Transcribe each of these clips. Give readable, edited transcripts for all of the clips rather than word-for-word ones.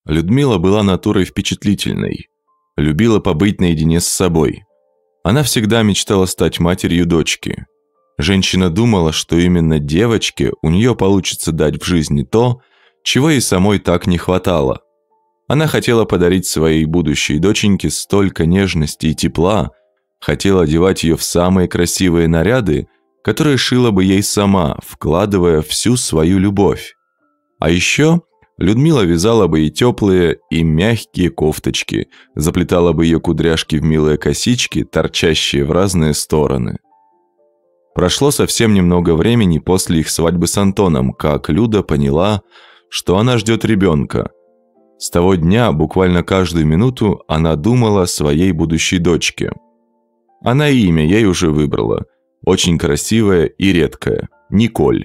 Людмила была натурой впечатлительной, любила побыть наедине с собой. Она всегда мечтала стать матерью дочки. Женщина думала, что именно девочке у нее получится дать в жизни то, чего ей самой так не хватало. Она хотела подарить своей будущей доченьке столько нежности и тепла, хотела одевать ее в самые красивые наряды, которые шила бы ей сама, вкладывая всю свою любовь. А еще Людмила вязала бы ей теплые и мягкие кофточки, заплетала бы ее кудряшки в милые косички, торчащие в разные стороны. Прошло совсем немного времени после их свадьбы с Антоном, как Люда поняла, что она ждет ребенка. С того дня буквально каждую минуту она думала о своей будущей дочке. Она и имя ей уже выбрала, очень красивое и редкое – Николь.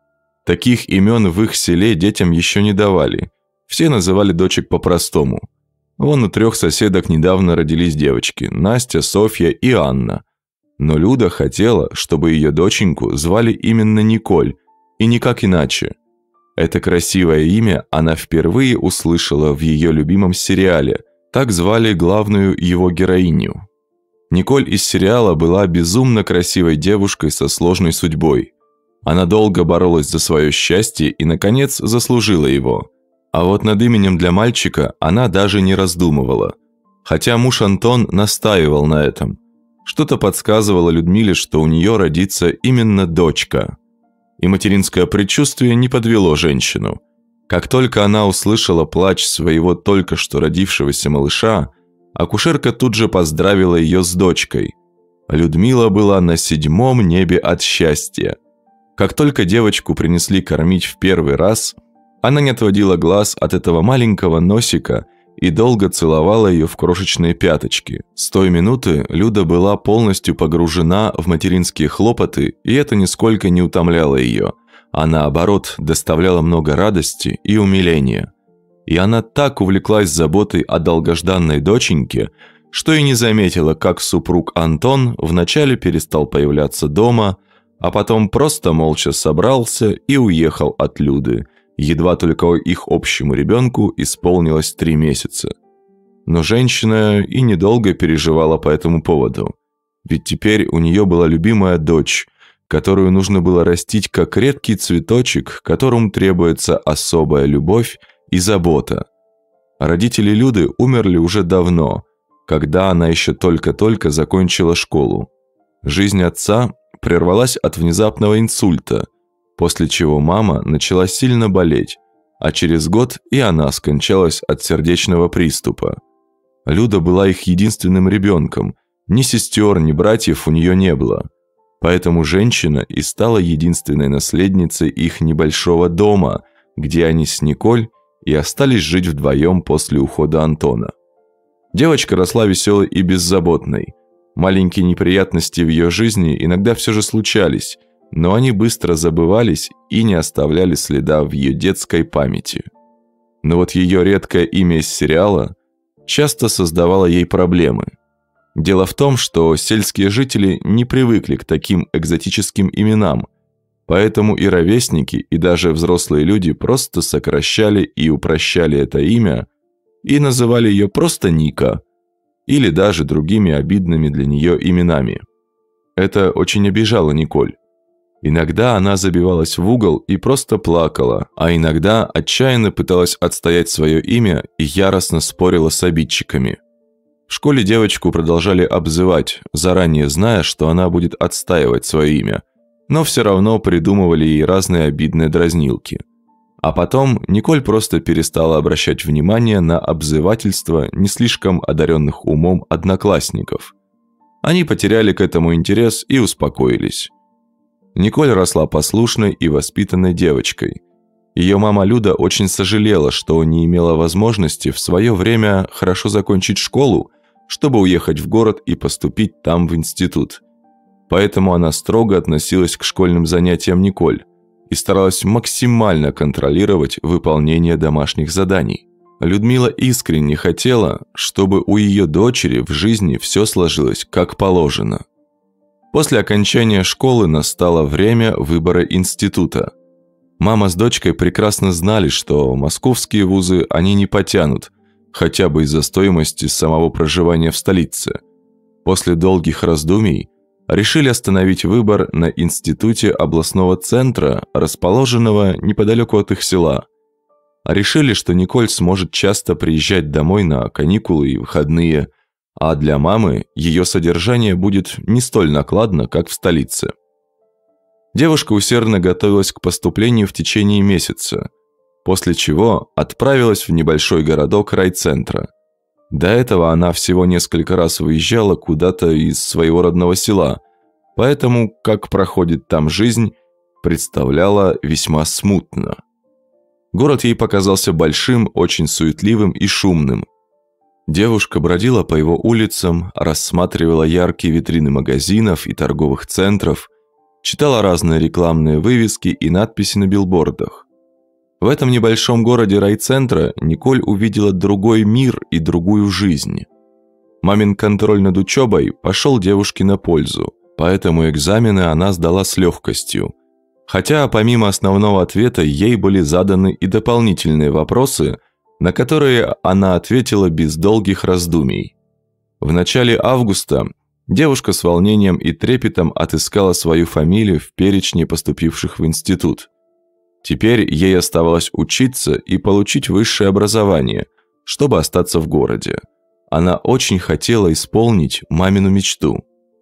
Таких имен в их селе детям еще не давали, все называли дочек по-простому. Вон у 3 соседок недавно родились девочки – Настя, Софья и Анна. Но Люда хотела, чтобы ее доченьку звали именно Николь, и никак иначе. Это красивое имя она впервые услышала в ее любимом сериале, так звали главную его героиню. Николь из сериала была безумно красивой девушкой со сложной судьбой. Она долго боролась за свое счастье и, наконец, заслужила его. А вот над именем для мальчика она даже не раздумывала. Хотя муж Антон настаивал на этом. Что-то подсказывало Людмиле, что у нее родится именно дочка. И материнское предчувствие не подвело женщину. Как только она услышала плач своего только что родившегося малыша, акушерка тут же поздравила ее с дочкой. Людмила была на 7-м небе от счастья. Как только девочку принесли кормить в первый раз, она не отводила глаз от этого маленького носика и долго целовала ее в крошечные пяточки. С той минуты Люда была полностью погружена в материнские хлопоты, и это нисколько не утомляло ее, а наоборот доставляло много радости и умиления. И она так увлеклась заботой о долгожданной доченьке, что и не заметила, как супруг Антон вначале перестал появляться дома, а потом просто молча собрался и уехал от Люды, едва только их общему ребенку исполнилось 3 месяца. Но женщина и недолго переживала по этому поводу, ведь теперь у нее была любимая дочь, которую нужно было растить как редкий цветочек, которому требуется особая любовь и забота. Родители Люды умерли уже давно, когда она еще только-только закончила школу. Жизнь отца прервалась от внезапного инсульта, после чего мама начала сильно болеть, а через год и она скончалась от сердечного приступа. Люда была их единственным ребенком, ни сестер, ни братьев у нее не было. Поэтому женщина и стала единственной наследницей их небольшого дома, где они с Николь и остались жить вдвоем после ухода Антона. Девочка росла веселой и беззаботной. Маленькие неприятности в ее жизни иногда все же случались, но они быстро забывались и не оставляли следа в ее детской памяти. Но вот ее редкое имя из сериала часто создавало ей проблемы. Дело в том, что сельские жители не привыкли к таким экзотическим именам, поэтому и ровесники, и даже взрослые люди просто сокращали и упрощали это имя и называли ее просто Ника или даже другими обидными для нее именами. Это очень обижало Николь. Иногда она забивалась в угол и просто плакала, а иногда отчаянно пыталась отстоять свое имя и яростно спорила с обидчиками. В школе девочку продолжали обзывать, заранее зная, что она будет отстаивать свое имя, но все равно придумывали ей разные обидные дразнилки. А потом Николь просто перестала обращать внимание на обзывательства не слишком одаренных умом одноклассников. Они потеряли к этому интерес и успокоились. Николь росла послушной и воспитанной девочкой. Ее мама Люда очень сожалела, что не имела возможности в свое время хорошо закончить школу, чтобы уехать в город и поступить там в институт. Поэтому она строго относилась к школьным занятиям Николь и старалась максимально контролировать выполнение домашних заданий. Людмила искренне хотела, чтобы у ее дочери в жизни все сложилось как положено. После окончания школы настало время выбора института. Мама с дочкой прекрасно знали, что московские вузы они не потянут, хотя бы из-за стоимости самого проживания в столице. После долгих раздумий решили остановить выбор на институте областного центра, расположенного неподалеку от их села. Решили, что Николь сможет часто приезжать домой на каникулы и выходные, а для мамы ее содержание будет не столь накладно, как в столице. Девушка усердно готовилась к поступлению в течение месяца, после чего отправилась в небольшой городок райцентра. До этого она всего несколько раз выезжала куда-то из своего родного села, поэтому, как проходит там жизнь, представляла весьма смутно. Город ей показался большим, очень суетливым и шумным. Девушка бродила по его улицам, рассматривала яркие витрины магазинов и торговых центров, читала разные рекламные вывески и надписи на билбордах. В этом небольшом городе райцентра Николь увидела другой мир и другую жизнь. Мамин контроль над учебой пошел девушке на пользу, поэтому экзамены она сдала с легкостью. Хотя помимо основного ответа ей были заданы и дополнительные вопросы, на которые она ответила без долгих раздумий. В начале августа девушка с волнением и трепетом отыскала свою фамилию в перечне поступивших в институт. Теперь ей оставалось учиться и получить высшее образование, чтобы остаться в городе. Она очень хотела исполнить мамину мечту.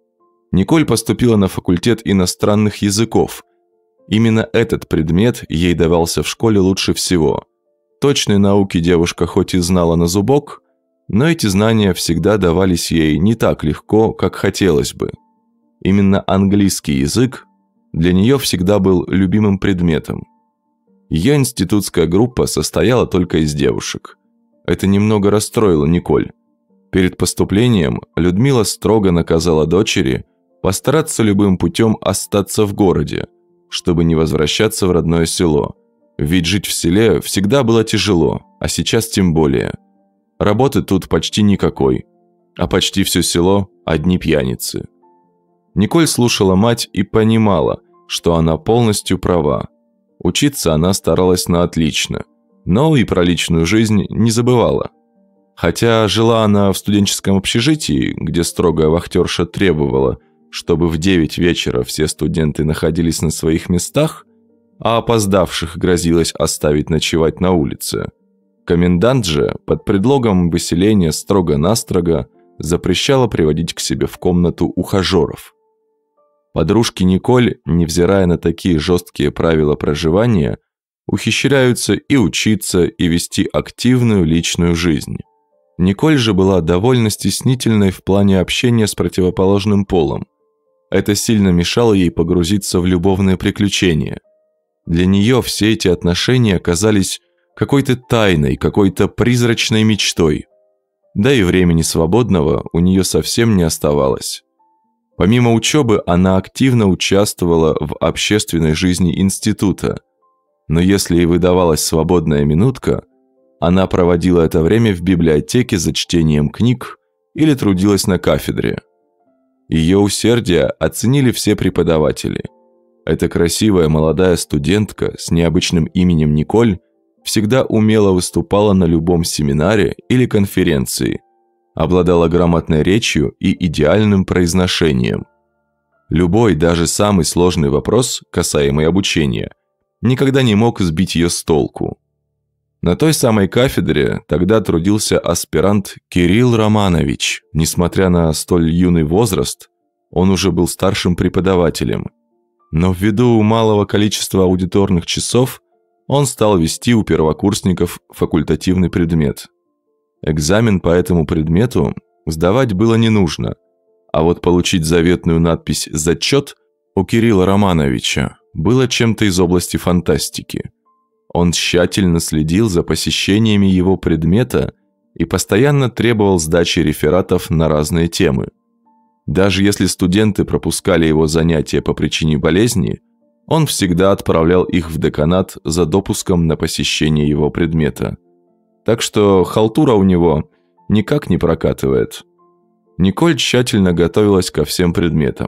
Николь поступила на факультет иностранных языков. Именно этот предмет ей давался в школе лучше всего. Точные науки девушка хоть и знала на зубок, но эти знания всегда давались ей не так легко, как хотелось бы. Именно английский язык для нее всегда был любимым предметом. Ее институтская группа состояла только из девушек. Это немного расстроило Николь. Перед поступлением Людмила строго наказала дочери постараться любым путем остаться в городе, чтобы не возвращаться в родное село. Ведь жить в селе всегда было тяжело, а сейчас тем более. Работы тут почти никакой, а почти все село – одни пьяницы. Николь слушала мать и понимала, что она полностью права. Учиться она старалась на отлично, но и про личную жизнь не забывала. Хотя жила она в студенческом общежитии, где строгая вахтерша требовала, чтобы в 9 вечера все студенты находились на своих местах, а опоздавших грозилось оставить ночевать на улице. Комендант же, под предлогом выселения строго-настрого, запрещала приводить к себе в комнату ухажеров. Подружки Николь, невзирая на такие жесткие правила проживания, ухищряются и учиться, и вести активную личную жизнь. Николь же была довольно стеснительной в плане общения с противоположным полом. Это сильно мешало ей погрузиться в любовные приключения. Для нее все эти отношения казались какой-то тайной, какой-то призрачной мечтой. Да и времени свободного у нее совсем не оставалось. Помимо учебы, она активно участвовала в общественной жизни института. Но если ей выдавалась свободная минутка, она проводила это время в библиотеке за чтением книг или трудилась на кафедре. Ее усердие оценили все преподаватели. Эта красивая молодая студентка с необычным именем Николь всегда умело выступала на любом семинаре или конференции, обладала грамотной речью и идеальным произношением. Любой, даже самый сложный вопрос, касаемый обучения, никогда не мог сбить ее с толку. На той самой кафедре тогда трудился аспирант Кирилл Романович. Несмотря на столь юный возраст, он уже был старшим преподавателем. Но ввиду малого количества аудиторных часов он стал вести у первокурсников факультативный предмет. Экзамен по этому предмету сдавать было не нужно, а вот получить заветную надпись «Зачет» у Кирилла Романовича было чем-то из области фантастики. Он тщательно следил за посещениями его предмета и постоянно требовал сдачи рефератов на разные темы. Даже если студенты пропускали его занятия по причине болезни, он всегда отправлял их в деканат за допуском на посещение его предмета. Так что халтура у него никак не прокатывает. Николь тщательно готовилась ко всем предметам.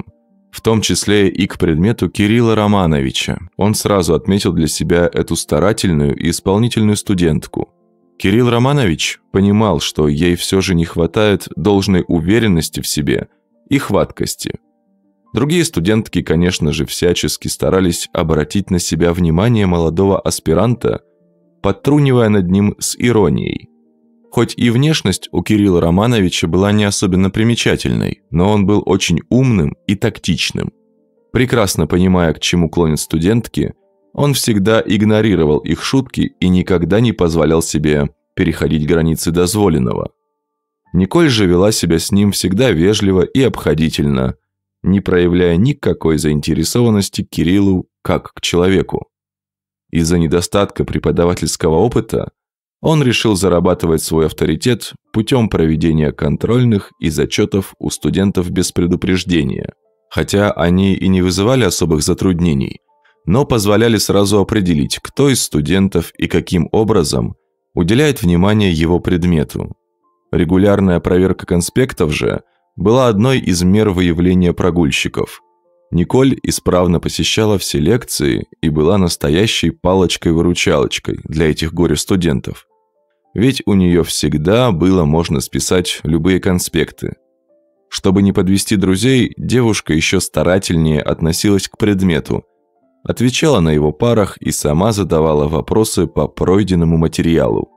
В том числе и к предмету Кирилла Романовича. Он сразу отметил для себя эту старательную и исполнительную студентку. Кирилл Романович понимал, что ей все же не хватает должной уверенности в себе и хваткости. Другие студентки, конечно же, всячески старались обратить на себя внимание молодого аспиранта, подтрунивая над ним с иронией. Хоть и внешность у Кирилла Романовича была не особенно примечательной, но он был очень умным и тактичным. Прекрасно понимая, к чему клонят студентки, он всегда игнорировал их шутки и никогда не позволял себе переходить границы дозволенного. Николь же вела себя с ним всегда вежливо и обходительно, не проявляя никакой заинтересованности к Кириллу как к человеку. Из-за недостатка преподавательского опыта он решил зарабатывать свой авторитет путем проведения контрольных и зачетов у студентов без предупреждения, хотя они и не вызывали особых затруднений, но позволяли сразу определить, кто из студентов и каким образом уделяет внимание его предмету. Регулярная проверка конспектов же была одной из мер выявления прогульщиков. Николь исправно посещала все лекции и была настоящей палочкой-выручалочкой для этих горе-студентов. Ведь у нее всегда было можно списать любые конспекты. Чтобы не подвести друзей, девушка еще старательнее относилась к предмету, отвечала на его парах и сама задавала вопросы по пройденному материалу.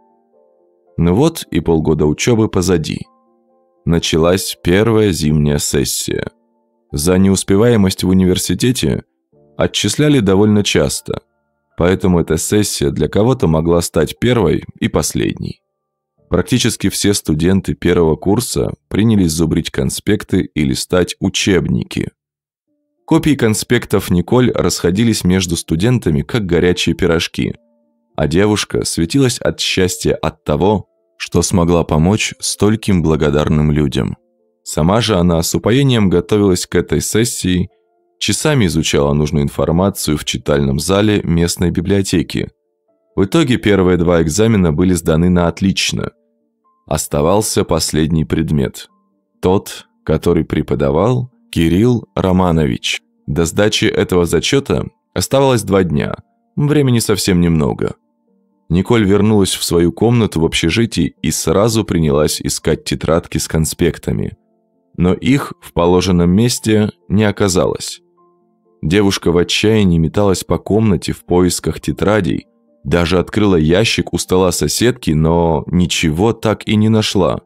Ну вот и полгода учебы позади. Началась первая зимняя сессия. За неуспеваемость в университете отчисляли довольно часто, поэтому эта сессия для кого-то могла стать первой и последней. Практически все студенты первого курса принялись зубрить конспекты и листать учебники. Копии конспектов Николь расходились между студентами, как горячие пирожки, а девушка светилась от счастья от того, что смогла помочь стольким благодарным людям. Сама же она с упоением готовилась к этой сессии, часами изучала нужную информацию в читальном зале местной библиотеки. В итоге первые 2 экзамена были сданы на отлично. Оставался последний предмет. Тот, который преподавал Кирилл Романович. До сдачи этого зачета оставалось 2 дня. Времени совсем немного. Николь вернулась в свою комнату в общежитии и сразу принялась искать тетрадки с конспектами. Но их в положенном месте не оказалось. Девушка в отчаянии металась по комнате в поисках тетрадей, даже открыла ящик у стола соседки, но ничего так и не нашла.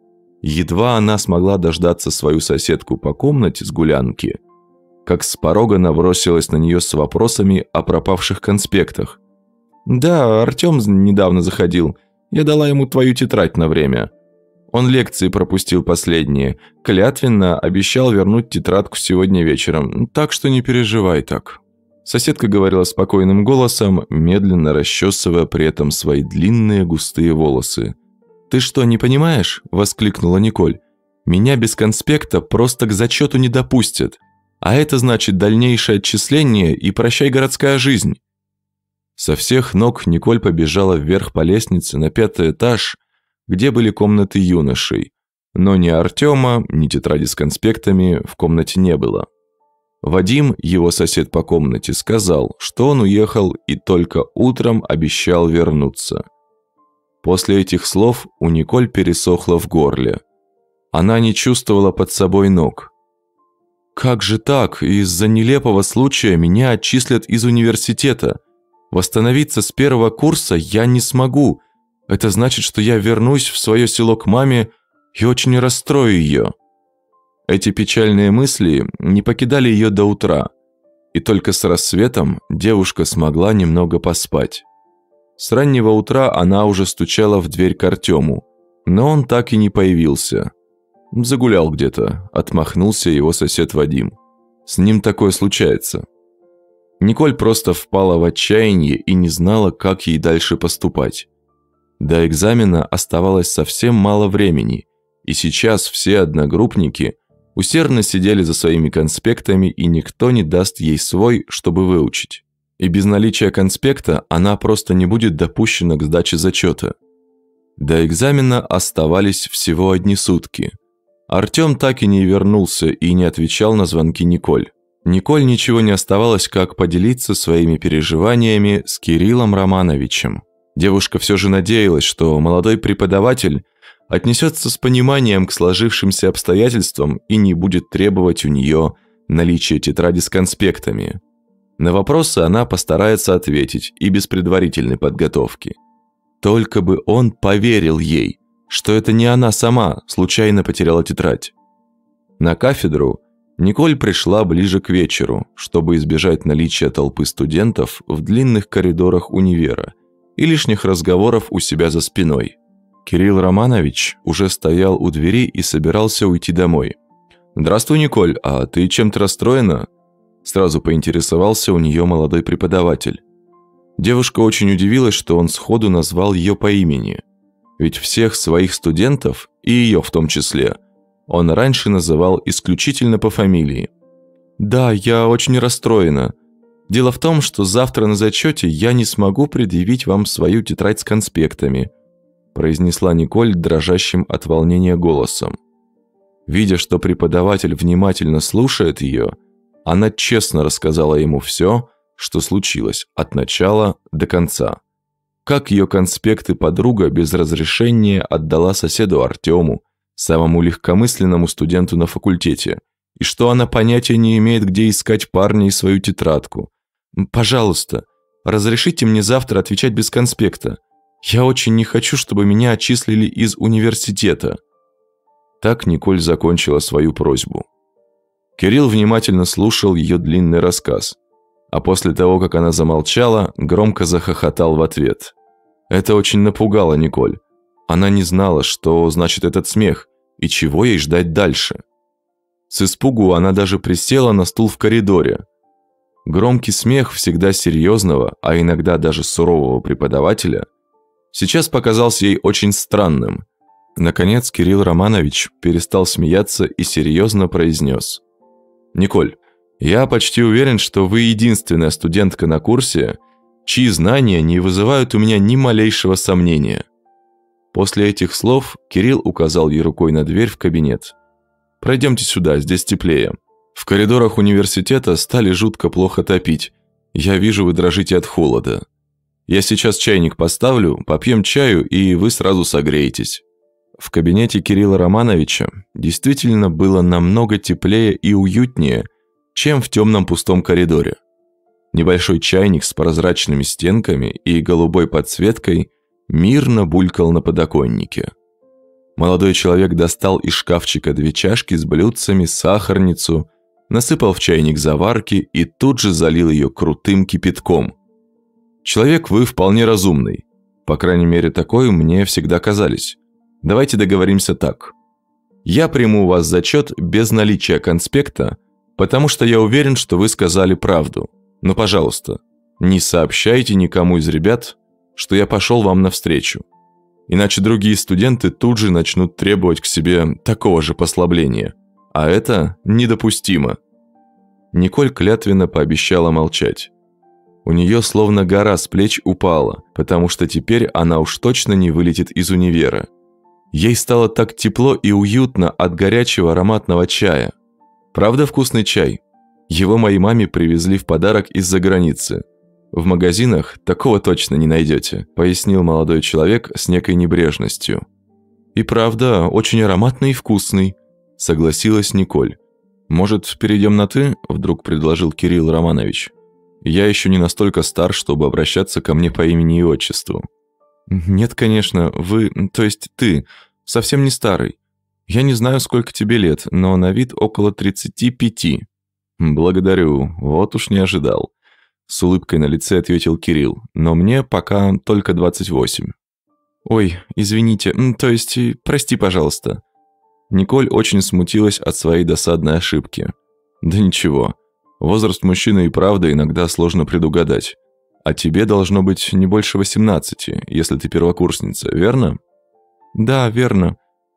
Едва она смогла дождаться свою соседку по комнате с гулянки, как с порога набросилась на нее с вопросами о пропавших конспектах. «Да, Артем недавно заходил. Я дала ему твою тетрадь на время. Он лекции пропустил последние. Клятвенно обещал вернуть тетрадку сегодня вечером. Так что не переживай так». Соседка говорила спокойным голосом, медленно расчесывая при этом свои длинные густые волосы. «Ты что, не понимаешь?» – воскликнула Николь. «Меня без конспекта просто к зачету не допустят. А это значит дальнейшее отчисление и прощай городская жизнь». Со всех ног Николь побежала вверх по лестнице на 5-й этаж, где были комнаты юношей, но ни Артема, ни тетради с конспектами в комнате не было. Вадим, его сосед по комнате, сказал, что он уехал и только утром обещал вернуться. После этих слов у Николь пересохло в горле. Она не чувствовала под собой ног. «Как же так? Из-за нелепого случая меня отчислят из университета. Восстановиться с 1-го курса я не смогу. Это значит, что я вернусь в свое село к маме и очень расстрою ее». Эти печальные мысли не покидали ее до утра, и только с рассветом девушка смогла немного поспать. С раннего утра она уже стучала в дверь к Артему, но он так и не появился. «Загулял где-то», – отмахнулся его сосед Вадим. «С ним такое случается». Николь просто впала в отчаяние и не знала, как ей дальше поступать. До экзамена оставалось совсем мало времени, и сейчас все одногруппники усердно сидели за своими конспектами, и никто не даст ей свой, чтобы выучить. И без наличия конспекта она просто не будет допущена к сдаче зачета. До экзамена оставались всего 1 сутки. Артём так и не вернулся и не отвечал на звонки Николь. Николь ничего не оставалось, как поделиться своими переживаниями с Кириллом Романовичем. Девушка все же надеялась, что молодой преподаватель отнесется с пониманием к сложившимся обстоятельствам и не будет требовать у нее наличия тетради с конспектами. На вопросы она постарается ответить и без предварительной подготовки. Только бы он поверил ей, что это не она сама случайно потеряла тетрадь. На кафедру Николь пришла ближе к вечеру, чтобы избежать наличия толпы студентов в длинных коридорах универа и лишних разговоров у себя за спиной. Кирилл Романович уже стоял у двери и собирался уйти домой. «Здравствуй, Николь, а ты чем-то расстроена?» Сразу поинтересовался у нее молодой преподаватель. Девушка очень удивилась, что он сходу назвал ее по имени. Ведь всех своих студентов, и ее в том числе, он раньше называл исключительно по фамилии. «Да, я очень расстроена. Дело в том, что завтра на зачете я не смогу предъявить вам свою тетрадь с конспектами», произнесла Николь дрожащим от волнения голосом. Видя, что преподаватель внимательно слушает ее, она честно рассказала ему все, что случилось от начала до конца. Как ее конспекты подруга без разрешения отдала соседу Артему, самому легкомысленному студенту на факультете, и что она понятия не имеет, где искать парня и свою тетрадку. «Пожалуйста, разрешите мне завтра отвечать без конспекта. Я очень не хочу, чтобы меня отчислили из университета». Так Николь закончила свою просьбу. Кирилл внимательно слушал ее длинный рассказ, а после того, как она замолчала, громко захохотал в ответ. Это очень напугало Николь. Она не знала, что значит этот смех и чего ей ждать дальше. С испугу она даже присела на стул в коридоре. Громкий смех всегда серьезного, а иногда даже сурового преподавателя сейчас показался ей очень странным. Наконец Кирилл Романович перестал смеяться и серьезно произнес: «Николь, я почти уверен, что вы единственная студентка на курсе, чьи знания не вызывают у меня ни малейшего сомнения». После этих слов Кирилл указал ей рукой на дверь в кабинет. «Пройдемте сюда, здесь теплее. В коридорах университета стали жутко плохо топить. Я вижу, вы дрожите от холода. Я сейчас чайник поставлю, попьем чаю, и вы сразу согреетесь». В кабинете Кирилла Романовича действительно было намного теплее и уютнее, чем в темном пустом коридоре. Небольшой чайник с прозрачными стенками и голубой подсветкой мирно булькал на подоконнике. Молодой человек достал из шкафчика 2 чашки с блюдцами, сахарницу, насыпал в чайник заварки и тут же залил ее крутым кипятком. «Человек вы вполне разумный. По крайней мере, такой мне всегда казались. Давайте договоримся так. Я приму у вас зачет без наличия конспекта, потому что я уверен, что вы сказали правду. Но, пожалуйста, не сообщайте никому из ребят, что я пошел вам навстречу. Иначе другие студенты тут же начнут требовать к себе такого же послабления. А это недопустимо». Николь клятвенно пообещала молчать. У нее словно гора с плеч упала, потому что теперь она уж точно не вылетит из универа. Ей стало так тепло и уютно от горячего ароматного чая. Правда, вкусный чай? Его моей маме привезли в подарок из-за границы. В магазинах такого точно не найдете, пояснил молодой человек с некой небрежностью. И правда, очень ароматный и вкусный, согласилась Николь. Может, перейдем на «ты», вдруг предложил Кирилл Романович. Я еще не настолько стар, чтобы обращаться ко мне по имени и отчеству. «Нет, конечно, вы, то есть ты, совсем не старый. Я не знаю, сколько тебе лет, но на вид около 35. «Благодарю, вот уж не ожидал», — с улыбкой на лице ответил Кирилл, «но мне пока только 28». «Ой, извините, то есть, прости, пожалуйста». Николь очень смутилась от своей досадной ошибки. «Да ничего, возраст мужчины и правда иногда сложно предугадать. А тебе должно быть не больше 18, если ты первокурсница, верно?» «Да, верно.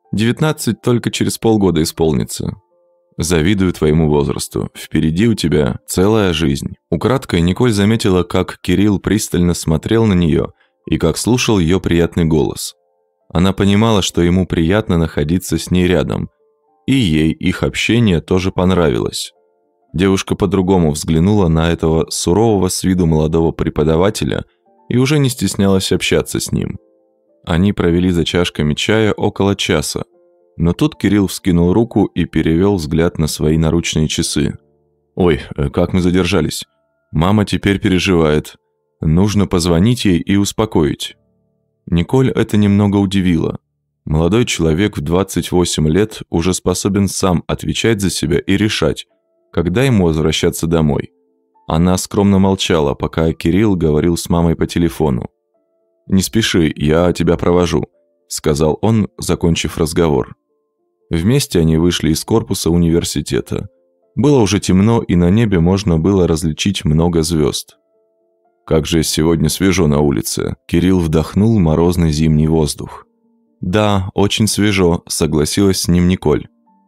19 только через полгода исполнится». «Завидую твоему возрасту. Впереди у тебя целая жизнь». Украдкой Николь заметила, как Кирилл пристально смотрел на нее и как слушал ее приятный голос. Она понимала, что ему приятно находиться с ней рядом, и ей их общение тоже понравилось. Девушка по-другому взглянула на этого сурового с виду молодого преподавателя и уже не стеснялась общаться с ним. Они провели за чашками чая около часа, но тут Кирилл вскинул руку и перевел взгляд на свои наручные часы. «Ой, как мы задержались. Мама теперь переживает. Нужно позвонить ей и успокоить». Николь это немного удивило. Молодой человек в 28 лет уже способен сам отвечать за себя и решать, когда ему возвращаться домой. Она скромно молчала, пока Кирилл говорил с мамой по телефону. «Не спеши, я тебя провожу», – сказал он, закончив разговор. Вместе они вышли из корпуса университета. Было уже темно, и на небе можно было различить много звезд. «Как же сегодня свежо на улице», – Кирилл вдохнул морозный зимний воздух. «Да, очень свежо», – согласилась с ним Николь.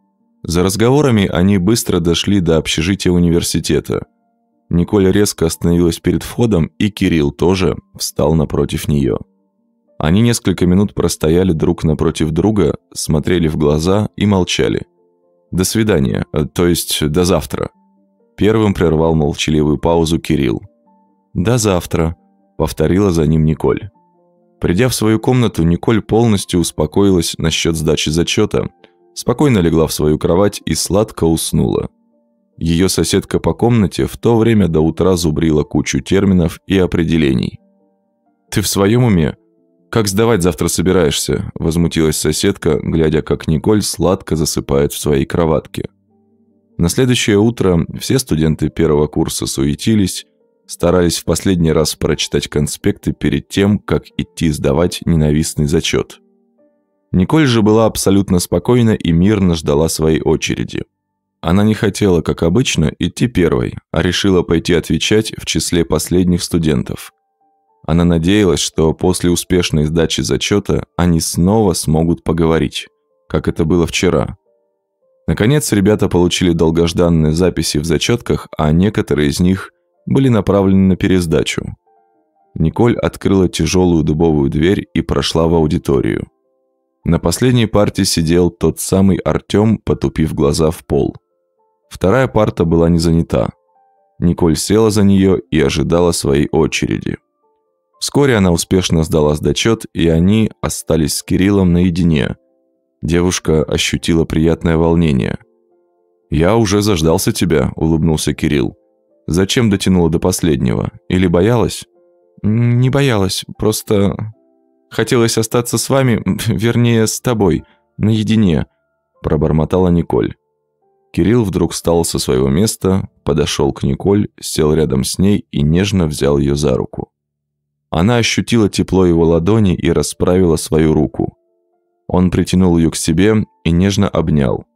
За разговорами они быстро дошли до общежития университета. Николь резко остановилась перед входом, и Кирилл тоже встал напротив нее. Они несколько минут простояли друг напротив друга, смотрели в глаза и молчали. «До свидания, то есть до завтра», – первым прервал молчаливую паузу Кирилл. «До завтра», – повторила за ним Николь. Придя в свою комнату, Николь полностью успокоилась насчет сдачи зачета, спокойно легла в свою кровать и сладко уснула. Ее соседка по комнате в то время до утра зубрила кучу терминов и определений. «Ты в своем уме? Как сдавать завтра собираешься?» – возмутилась соседка, глядя, как Николь сладко засыпает в своей кроватке. На следующее утро все студенты первого курса суетились, старались в последний раз прочитать конспекты перед тем, как идти сдавать ненавистный зачет. Николь же была абсолютно спокойна и мирно ждала своей очереди. Она не хотела, как обычно, идти первой, а решила пойти отвечать в числе последних студентов. Она надеялась, что после успешной сдачи зачета они снова смогут поговорить, как это было вчера. Наконец, ребята получили долгожданные записи в зачетках, а некоторые из них были направлены на пересдачу. Николь открыла тяжелую дубовую дверь и прошла в аудиторию. На последней парте сидел тот самый Артём, потупив глаза в пол. Вторая парта была не занята. Николь села за нее и ожидала своей очереди. Вскоре она успешно сдала зачет, и они остались с Кириллом наедине. Девушка ощутила приятное волнение. «Я уже заждался тебя», – улыбнулся Кирилл. «Зачем дотянула до последнего? Или боялась?» «Не боялась, просто хотелось остаться с вами, вернее, с тобой, наедине», – пробормотала Николь. Кирилл вдруг встал со своего места, подошел к Николь, сел рядом с ней и нежно взял ее за руку. Она ощутила тепло его ладони и расправила свою руку. Он притянул ее к себе и нежно обнял.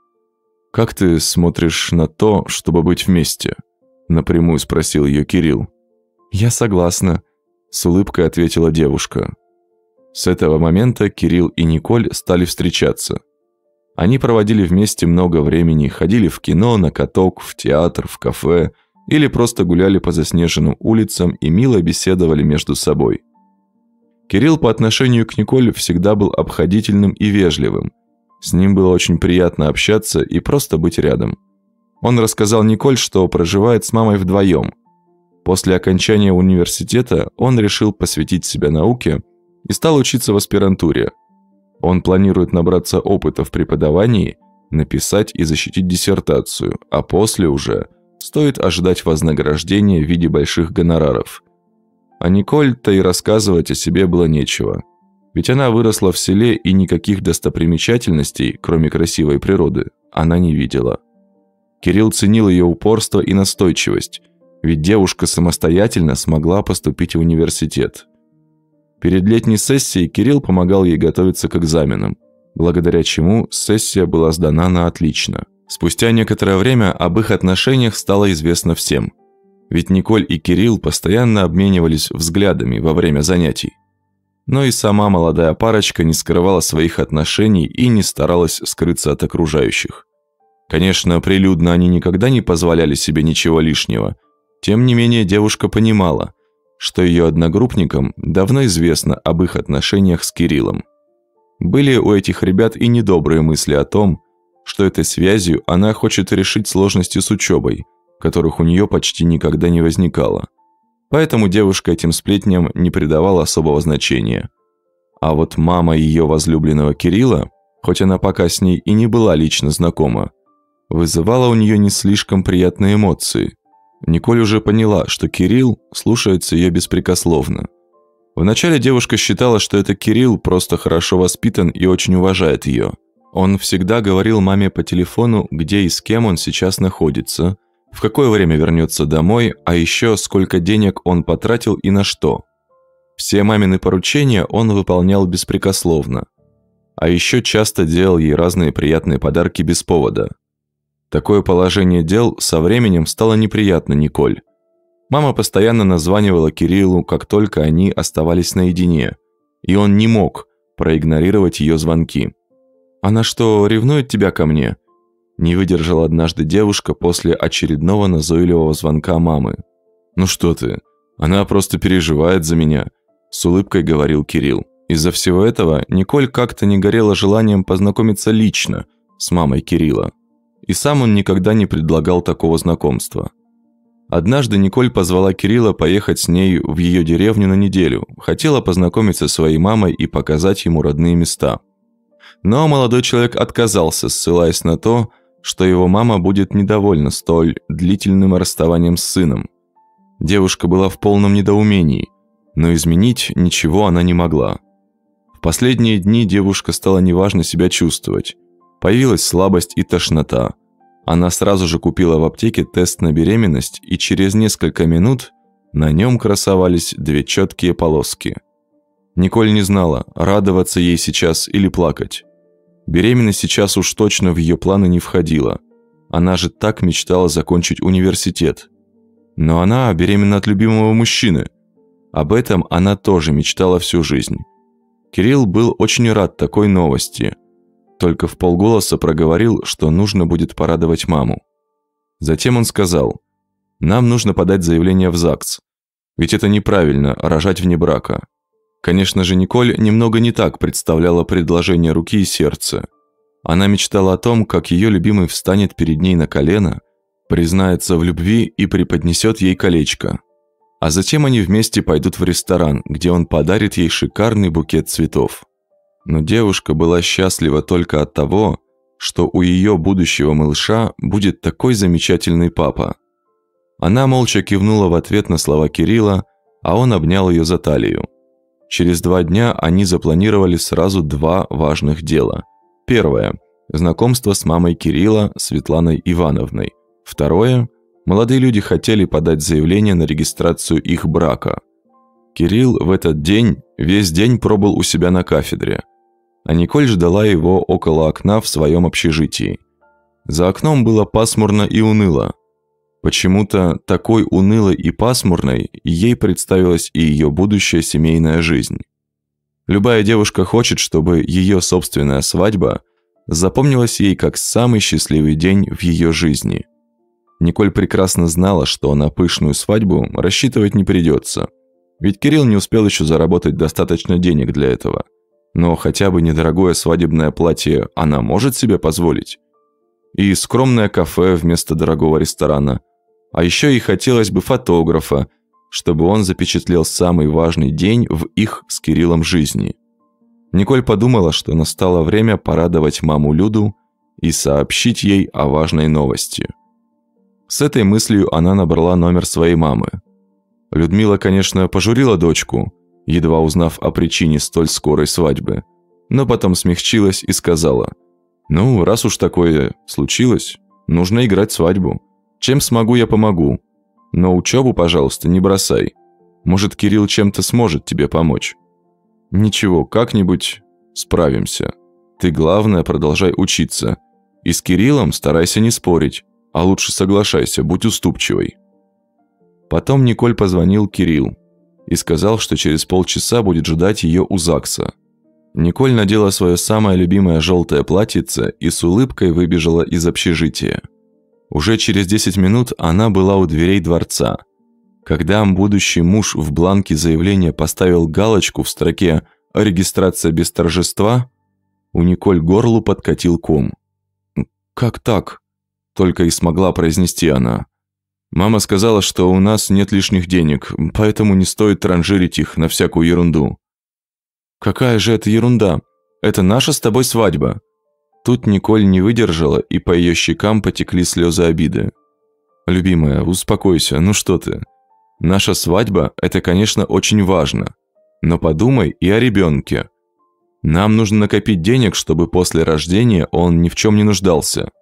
«Как ты смотришь на то, чтобы быть вместе?» – напрямую спросил ее Кирилл. «Я согласна», – с улыбкой ответила девушка. С этого момента Кирилл и Николь стали встречаться. Они проводили вместе много времени, ходили в кино, на каток, в театр, в кафе или просто гуляли по заснеженным улицам и мило беседовали между собой. Кирилл по отношению к Николь всегда был обходительным и вежливым. С ним было очень приятно общаться и просто быть рядом. Он рассказал Николь, что проживает с мамой вдвоем. После окончания университета он решил посвятить себя науке и стал учиться в аспирантуре. Он планирует набраться опыта в преподавании, написать и защитить диссертацию, а после уже стоит ожидать вознаграждения в виде больших гонораров. А Николь-то и рассказывать о себе было нечего. Ведь она выросла в селе и никаких достопримечательностей, кроме красивой природы, она не видела. Кирилл ценил ее упорство и настойчивость, ведь девушка самостоятельно смогла поступить в университет. Перед летней сессией Кирилл помогал ей готовиться к экзаменам, благодаря чему сессия была сдана на отлично. Спустя некоторое время об их отношениях стало известно всем. Ведь Николь и Кирилл постоянно обменивались взглядами во время занятий. Но и сама молодая парочка не скрывала своих отношений и не старалась скрыться от окружающих. Конечно, прилюдно они никогда не позволяли себе ничего лишнего. Тем не менее, девушка понимала, что ее одногруппникам давно известно об их отношениях с Кириллом. Были у этих ребят и недобрые мысли о том, что что этой связью она хочет решить сложности с учебой, которых у нее почти никогда не возникало. Поэтому девушка этим сплетням не придавала особого значения. А вот мама ее возлюбленного Кирилла, хоть она пока с ней и не была лично знакома, вызывала у нее не слишком приятные эмоции. Николь уже поняла, что Кирилл слушается ее беспрекословно. Вначале девушка считала, что это Кирилл просто хорошо воспитан и очень уважает ее. Он всегда говорил маме по телефону, где и с кем он сейчас находится, в какое время вернется домой, а еще сколько денег он потратил и на что. Все мамины поручения он выполнял беспрекословно. А еще часто делал ей разные приятные подарки без повода. Такое положение дел со временем стало неприятно Николь. Мама постоянно названивала Кириллу, как только они оставались наедине, и он не мог проигнорировать ее звонки. «Она что, ревнует тебя ко мне?» Не выдержала однажды девушка после очередного назойливого звонка мамы. «Ну что ты, она просто переживает за меня», – с улыбкой говорил Кирилл. Из-за всего этого Николь как-то не горела желанием познакомиться лично с мамой Кирилла. И сам он никогда не предлагал такого знакомства. Однажды Николь позвала Кирилла поехать с ней в ее деревню на неделю, хотела познакомиться со своей мамой и показать ему родные места. Но молодой человек отказался, ссылаясь на то, что его мама будет недовольна столь длительным расставанием с сыном. Девушка была в полном недоумении, но изменить ничего она не могла. В последние дни девушка стала неважно себя чувствовать. Появилась слабость и тошнота. Она сразу же купила в аптеке тест на беременность, и через несколько минут на нем красовались 2 четкие полоски. Николь не знала, радоваться ей сейчас или плакать. Беременность сейчас уж точно в ее планы не входила. Она же так мечтала закончить университет. Но она беременна от любимого мужчины. Об этом она тоже мечтала всю жизнь. Кирилл был очень рад такой новости. Только вполголоса проговорил, что нужно будет порадовать маму. Затем он сказал: «Нам нужно подать заявление в ЗАГС. Ведь это неправильно – рожать вне брака». Конечно же, Николь немного не так представляла предложение руки и сердца. Она мечтала о том, как ее любимый встанет перед ней на колено, признается в любви и преподнесет ей колечко. А затем они вместе пойдут в ресторан, где он подарит ей шикарный букет цветов. Но девушка была счастлива только от того, что у ее будущего малыша будет такой замечательный папа. Она молча кивнула в ответ на слова Кирилла, а он обнял ее за талию. Через 2 дня они запланировали сразу 2 важных дела. Первое – знакомство с мамой Кирилла, Светланой Ивановной. Второе – молодые люди хотели подать заявление на регистрацию их брака. Кирилл в этот день весь день пробыл у себя на кафедре, а Николь ждала его около окна в своем общежитии. За окном было пасмурно и уныло. Почему-то такой унылой и пасмурной ей представилась и ее будущая семейная жизнь. Любая девушка хочет, чтобы ее собственная свадьба запомнилась ей как самый счастливый день в ее жизни. Николь прекрасно знала, что на пышную свадьбу рассчитывать не придется, ведь Кирилл не успел еще заработать достаточно денег для этого. Но хотя бы недорогое свадебное платье она может себе позволить. И скромное кафе вместо дорогого ресторана. А еще ей хотелось бы фотографа, чтобы он запечатлел самый важный день в их с Кириллом жизни. Николь подумала, что настало время порадовать маму Люду и сообщить ей о важной новости. С этой мыслью она набрала номер своей мамы. Людмила, конечно, пожурила дочку, едва узнав о причине столь скорой свадьбы, но потом смягчилась и сказала: «Ну, раз уж такое случилось, нужно играть свадьбу. Чем смогу, я помогу. Но учебу, пожалуйста, не бросай. Может, Кирилл чем-то сможет тебе помочь». «Ничего, как-нибудь справимся. Ты, главное, продолжай учиться. И с Кириллом старайся не спорить, а лучше соглашайся, будь уступчивой». Потом Николь позвонил Кирилл и сказал, что через полчаса будет ждать ее у ЗАГСа. Николь надела свое самое любимое желтое платьице и с улыбкой выбежала из общежития. Уже через 10 минут она была у дверей дворца. Когда будущий муж в бланке заявления поставил галочку в строке «Регистрация без торжества», у Николь к горлу подкатил ком. «Как так?» – только и смогла произнести она. «Мама сказала, что у нас нет лишних денег, поэтому не стоит транжирить их на всякую ерунду». «Какая же это ерунда? Это наша с тобой свадьба». Тут Николь не выдержала, и по ее щекам потекли слезы обиды. «Любимая, успокойся, ну что ты? Наша свадьба – это, конечно, очень важно. Но подумай и о ребенке. Нам нужно накопить денег, чтобы после рождения он ни в чем не нуждался».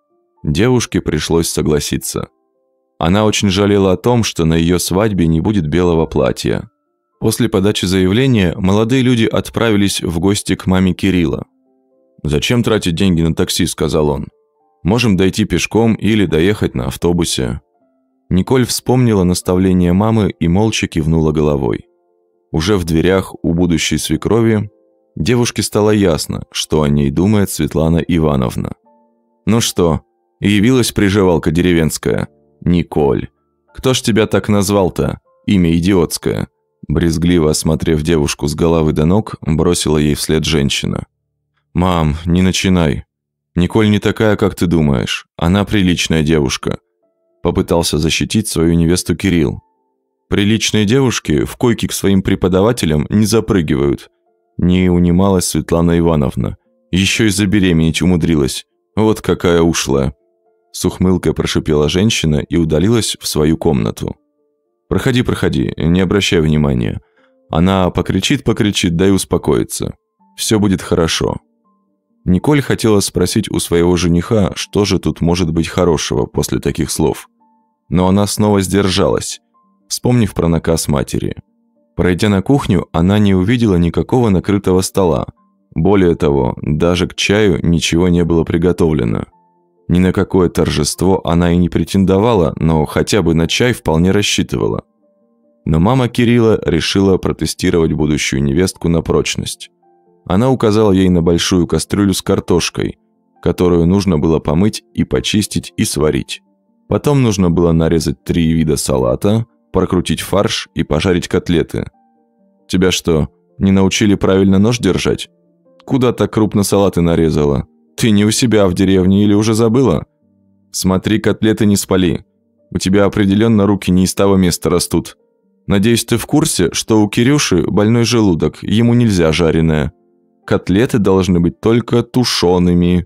Девушке пришлось согласиться. Она очень жалела о том, что на ее свадьбе не будет белого платья. После подачи заявления молодые люди отправились в гости к маме Кирилла. «Зачем тратить деньги на такси?» – сказал он. «Можем дойти пешком или доехать на автобусе». Николь вспомнила наставление мамы и молча кивнула головой. Уже в дверях у будущей свекрови девушке стало ясно, что о ней думает Светлана Ивановна. «Ну что, явилась приживалка деревенская? Николь. Кто ж тебя так назвал-то? Имя идиотское». Брезгливо осмотрев девушку с головы до ног, бросила ей вслед женщина. «Мам, не начинай. Николь не такая, как ты думаешь. Она приличная девушка», – попытался защитить свою невесту Кирилл. «Приличные девушки в койке к своим преподавателям не запрыгивают», – не унималась Светлана Ивановна. «Еще и забеременеть умудрилась. Вот какая ушлая». С ухмылкой прошипела женщина и удалилась в свою комнату. «Проходи, проходи, не обращай внимания. Она покричит, да и успокоится. Все будет хорошо». Николь хотела спросить у своего жениха, что же тут может быть хорошего после таких слов. Но она снова сдержалась, вспомнив про наказ матери. Пройдя на кухню, она не увидела никакого накрытого стола. Более того, даже к чаю ничего не было приготовлено. Ни на какое торжество она и не претендовала, но хотя бы на чай вполне рассчитывала. Но мама Кирилла решила протестировать будущую невестку на прочность. Она указала ей на большую кастрюлю с картошкой, которую нужно было помыть и почистить и сварить. Потом нужно было нарезать 3 вида салата, прокрутить фарш и пожарить котлеты. «Тебя что, не научили правильно нож держать? Куда так крупно салаты нарезала? Ты не у себя в деревне или уже забыла? Смотри, котлеты не спали. У тебя определенно руки не из того места растут. Надеюсь, ты в курсе, что у Кирюши больной желудок, ему нельзя жареное. Котлеты должны быть только тушеными».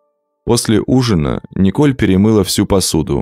После ужина Николь перемыла всю посуду,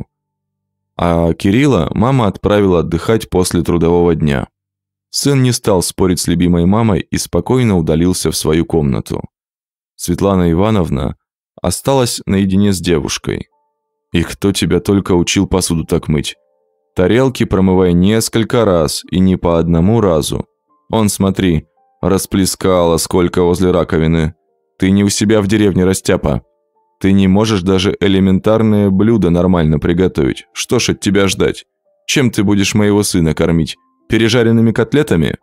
а Кирилла мама отправила отдыхать после трудового дня. Сын не стал спорить с любимой мамой и спокойно удалился в свою комнату. Светлана Ивановна осталась наедине с девушкой. «И кто тебя только учил посуду так мыть? Тарелки промывай несколько раз и не по одному разу. Он, смотри, расплескала сколько возле раковины. Ты не у себя в деревне, растяпа. Ты не можешь даже элементарные блюда нормально приготовить. Что ж от тебя ждать? Чем ты будешь моего сына кормить? Пережаренными котлетами?»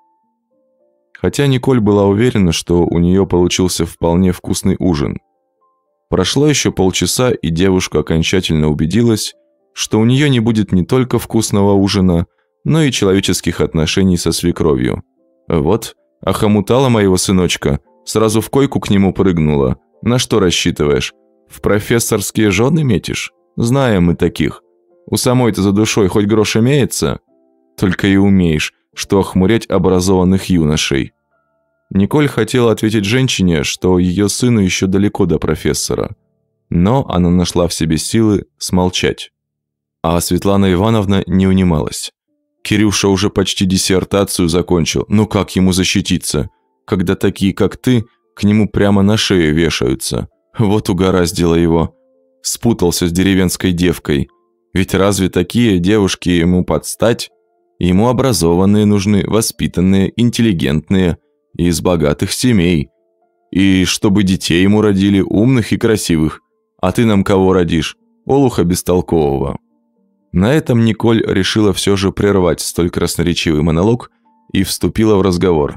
Хотя Николь была уверена, что у нее получился вполне вкусный ужин. Прошло еще полчаса, и девушка окончательно убедилась, что у нее не будет не только вкусного ужина, но и человеческих отношений со свекровью. Вот, охомутала моего сыночка, сразу в койку к нему прыгнула. На что рассчитываешь? В профессорские жены метишь? Знаем мы таких. У самой-то за душой хоть грош имеется? Только и умеешь, что охмурять образованных юношей. Николь хотела ответить женщине, что ее сыну еще далеко до профессора. Но она нашла в себе силы смолчать. А Светлана Ивановна не унималась. Кирюша уже почти диссертацию закончил, ну как ему защититься, когда такие, как ты, к нему прямо на шею вешаются? Вот угораздило его. Спутался с деревенской девкой. Ведь разве такие девушки ему подстать? Ему образованные нужны, воспитанные, интеллигентные, из богатых семей. И чтобы детей ему родили умных и красивых. А ты нам кого родишь? Олуха бестолкового. На этом Николь решила все же прервать столь красноречивый монолог и вступила в разговор.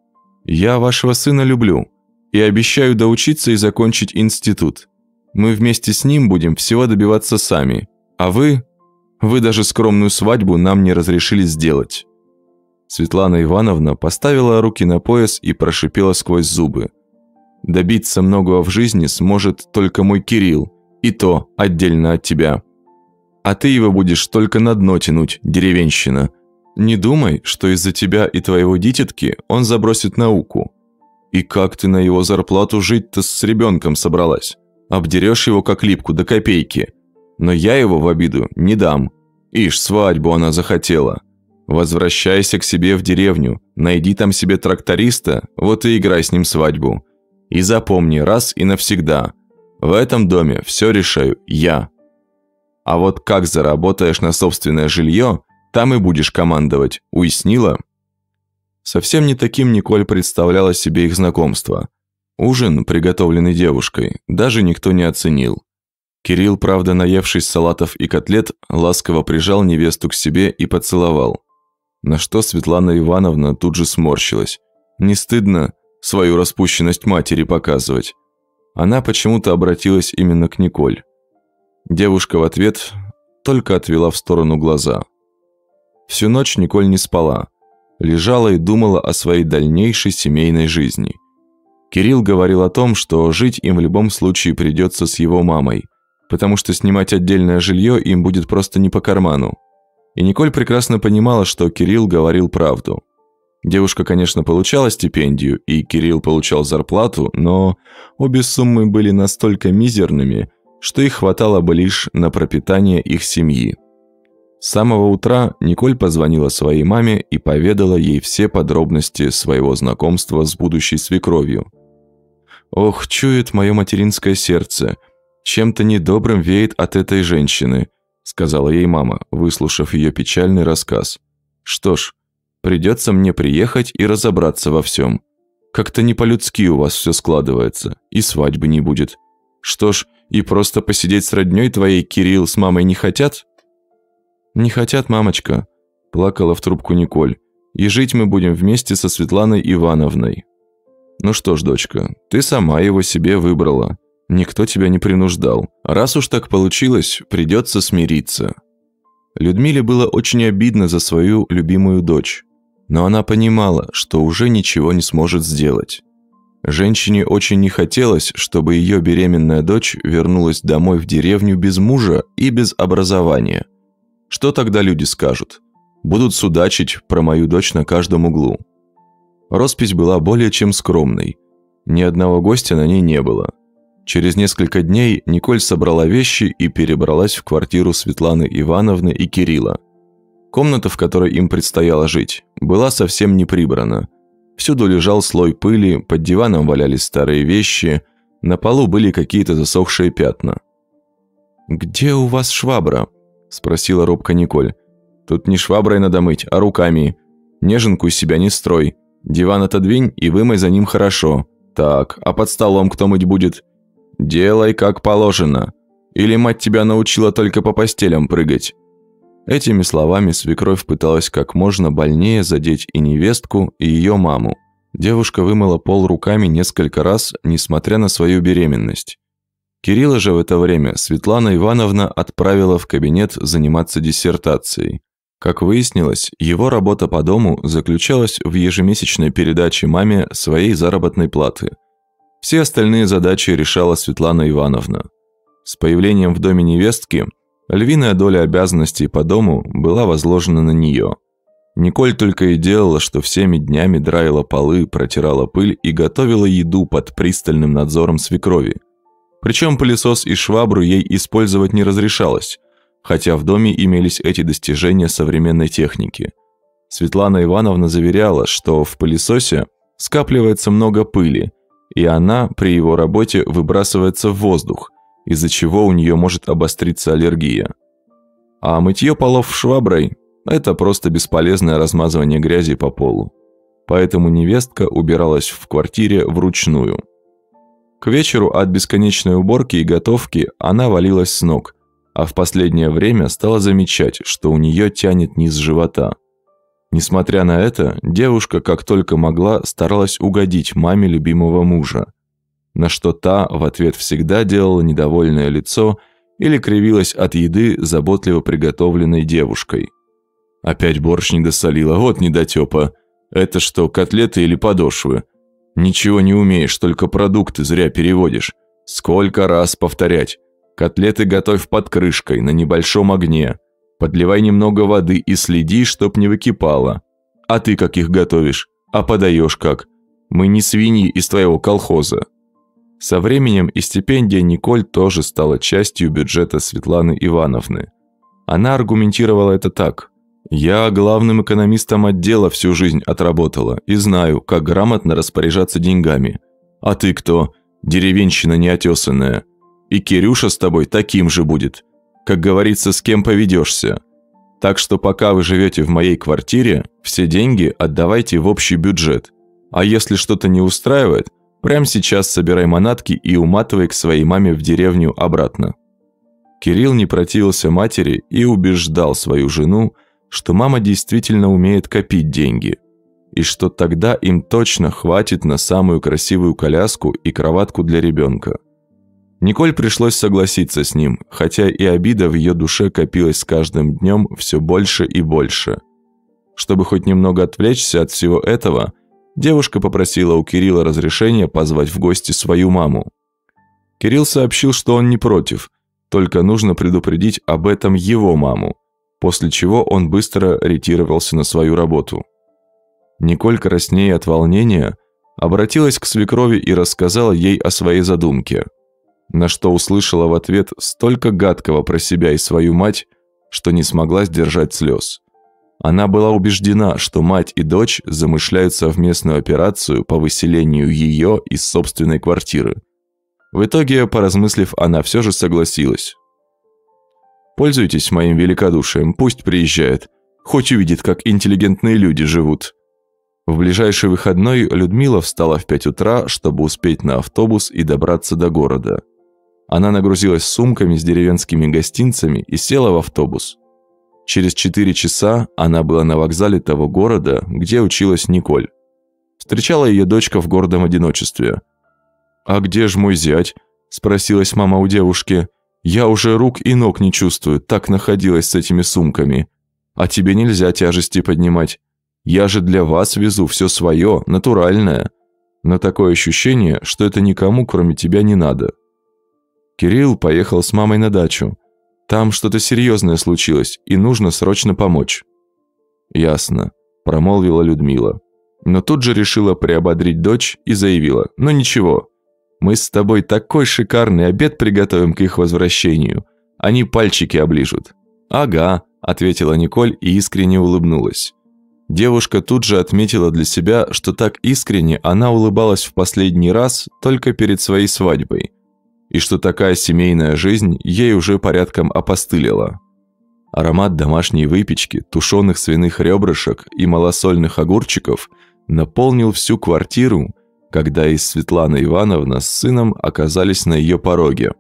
«Я вашего сына люблю и обещаю доучиться и закончить институт. Мы вместе с ним будем всего добиваться сами, а вы даже скромную свадьбу нам не разрешили сделать». Светлана Ивановна поставила руки на пояс и прошипела сквозь зубы. «Добиться многого в жизни сможет только мой Кирилл, И то отдельно от тебя. А ты его будешь только на дно тянуть, деревенщина. Не думай, что из-за тебя и твоего дитятки он забросит науку. И как ты на его зарплату жить-то с ребенком собралась? Обдерешь его как липку до копейки. Но я его в обиду не дам. Ишь, свадьбу она захотела. Возвращайся к себе в деревню, найди там себе тракториста, вот и играй с ним свадьбу. И запомни раз и навсегда, в этом доме все решаю я. А вот как заработаешь на собственное жилье, там и будешь командовать, уяснила? Совсем не таким Николь представляла себе их знакомство. Ужин, приготовленный девушкой, даже никто не оценил. Кирилл, правда, наевшись салатов и котлет, ласково прижал невесту к себе и поцеловал. На что Светлана Ивановна тут же сморщилась. Не стыдно свою распущенность матери показывать. Она почему-то обратилась именно к Николь. Девушка в ответ только отвела в сторону глаза. Всю ночь Николь не спала. Лежала и думала о своей дальнейшей семейной жизни. Кирилл говорил о том, что жить им в любом случае придется с его мамой, потому что снимать отдельное жилье им будет просто не по карману. И Николь прекрасно понимала, что Кирилл говорил правду. Девушка, конечно, получала стипендию, и Кирилл получал зарплату, но обе суммы были настолько мизерными, что их хватало бы лишь на пропитание их семьи. С самого утра Николь позвонила своей маме и поведала ей все подробности своего знакомства с будущей свекровью. «Ох, чует мое материнское сердце, чем-то недобрым веет от этой женщины», сказала ей мама, выслушав ее печальный рассказ. «Что ж, придется мне приехать и разобраться во всем. Как-то не по-людски у вас все складывается, и свадьбы не будет. Что ж, и просто посидеть с роднёй твоей Кирилл с мамой не хотят?» «Не хотят, мамочка», – плакала в трубку Николь. «И жить мы будем вместе со Светланой Ивановной». «Ну что ж, дочка, ты сама его себе выбрала. Никто тебя не принуждал. Раз уж так получилось, придется смириться». Людмиле было очень обидно за свою любимую дочь, но она понимала, что уже ничего не сможет сделать. Женщине очень не хотелось, чтобы ее беременная дочь вернулась домой в деревню без мужа и без образования. Что тогда люди скажут? Будут судачить про мою дочь на каждом углу. Роспись была более чем скромной. Ни одного гостя на ней не было. Через несколько дней Николь собрала вещи и перебралась в квартиру Светланы Ивановны и Кирилла. Комната, в которой им предстояло жить, была совсем не прибрана. Всюду лежал слой пыли, под диваном валялись старые вещи, на полу были какие-то засохшие пятна. «Где у вас швабра?» – спросила робко Николь. «Тут не шваброй надо мыть, а руками. Неженку из себя не строй. Диван отодвинь и вымой за ним хорошо. Так, а под столом кто мыть будет? Делай как положено. Или мать тебя научила только по постелям прыгать?» Этими словами свекровь пыталась как можно больнее задеть и невестку, и ее маму. Девушка вымыла пол руками несколько раз, несмотря на свою беременность. Кирилла же в это время Светлана Ивановна отправила в кабинет заниматься диссертацией. Как выяснилось, его работа по дому заключалась в ежемесячной передаче маме своей заработной платы. Все остальные задачи решала Светлана Ивановна. С появлением в доме невестки львиная доля обязанностей по дому была возложена на нее. Николь только и делала, что всеми днями драила полы, протирала пыль и готовила еду под пристальным надзором свекрови. Причем пылесос и швабру ей использовать не разрешалось, хотя в доме имелись эти достижения современной техники. Светлана Ивановна заверяла, что в пылесосе скапливается много пыли, и она при его работе выбрасывается в воздух, из-за чего у нее может обостриться аллергия. А мытье полов шваброй – это просто бесполезное размазывание грязи по полу. Поэтому невестка убиралась в квартире вручную. К вечеру от бесконечной уборки и готовки она валилась с ног, а в последнее время стала замечать, что у нее тянет низ живота. Несмотря на это, девушка как только могла старалась угодить маме любимого мужа, на что та в ответ всегда делала недовольное лицо или кривилась от еды, заботливо приготовленной девушкой. «Опять борщ не досолила, вот недотёпа. Это что, котлеты или подошвы? Ничего не умеешь, только продукты зря переводишь. Сколько раз повторять? Котлеты готовь под крышкой, на небольшом огне. Подливай немного воды и следи, чтоб не выкипало. А ты как их готовишь? А подаешь как? Мы не свиньи из твоего колхоза». Со временем и стипендия Николь тоже стала частью бюджета Светланы Ивановны. Она аргументировала это так: «Я главным экономистом отдела всю жизнь отработала и знаю, как грамотно распоряжаться деньгами. А ты кто? Деревенщина неотесанная. И Кирюша с тобой таким же будет. Как говорится, с кем поведешься. Так что пока вы живете в моей квартире, все деньги отдавайте в общий бюджет. А если что-то не устраивает, прямо сейчас собирай манатки и уматывай к своей маме в деревню обратно». Кирилл не противился матери и убеждал свою жену, что мама действительно умеет копить деньги, и что тогда им точно хватит на самую красивую коляску и кроватку для ребенка. Николь пришлось согласиться с ним, хотя и обида в ее душе копилась с каждым днем все больше и больше. Чтобы хоть немного отвлечься от всего этого, девушка попросила у Кирилла разрешения позвать в гости свою маму. Кирилл сообщил, что он не против, только нужно предупредить об этом его маму, после чего он быстро ретировался на свою работу. Николь, краснея от волнения, обратилась к свекрови и рассказала ей о своей задумке, на что услышала в ответ столько гадкого про себя и свою мать, что не смогла сдержать слез. Она была убеждена, что мать и дочь замышляют совместную операцию по выселению ее из собственной квартиры. В итоге, поразмыслив, она все же согласилась. «Пользуйтесь моим великодушием, пусть приезжает, хоть увидит, как интеллигентные люди живут». В ближайший выходной Людмила встала в 5 утра, чтобы успеть на автобус и добраться до города. Она нагрузилась сумками с деревенскими гостинцами и села в автобус. Через 4 часа она была на вокзале того города, где училась Николь. Встречала ее дочка в гордом одиночестве. «А где ж мой зять?» – спросилась мама у девушки. «Я уже рук и ног не чувствую, так находилась с этими сумками. А тебе нельзя тяжести поднимать. Я же для вас везу все свое, натуральное. Но такое ощущение, что это никому, кроме тебя, не надо». Кирилл поехал с мамой на дачу. Там что-то серьезное случилось, и нужно срочно помочь. «Ясно», – промолвила Людмила. Но тут же решила приободрить дочь и заявила: «Ну ничего, мы с тобой такой шикарный обед приготовим к их возвращению. Они пальчики оближут». «Ага», – ответила Николь и искренне улыбнулась. Девушка тут же отметила для себя, что так искренне она улыбалась в последний раз только перед своей свадьбой, и что такая семейная жизнь ей уже порядком опостылила. Аромат домашней выпечки, тушеных свиных ребрышек и малосольных огурчиков наполнил всю квартиру, когда и Светлана Ивановна с сыном оказались на ее пороге.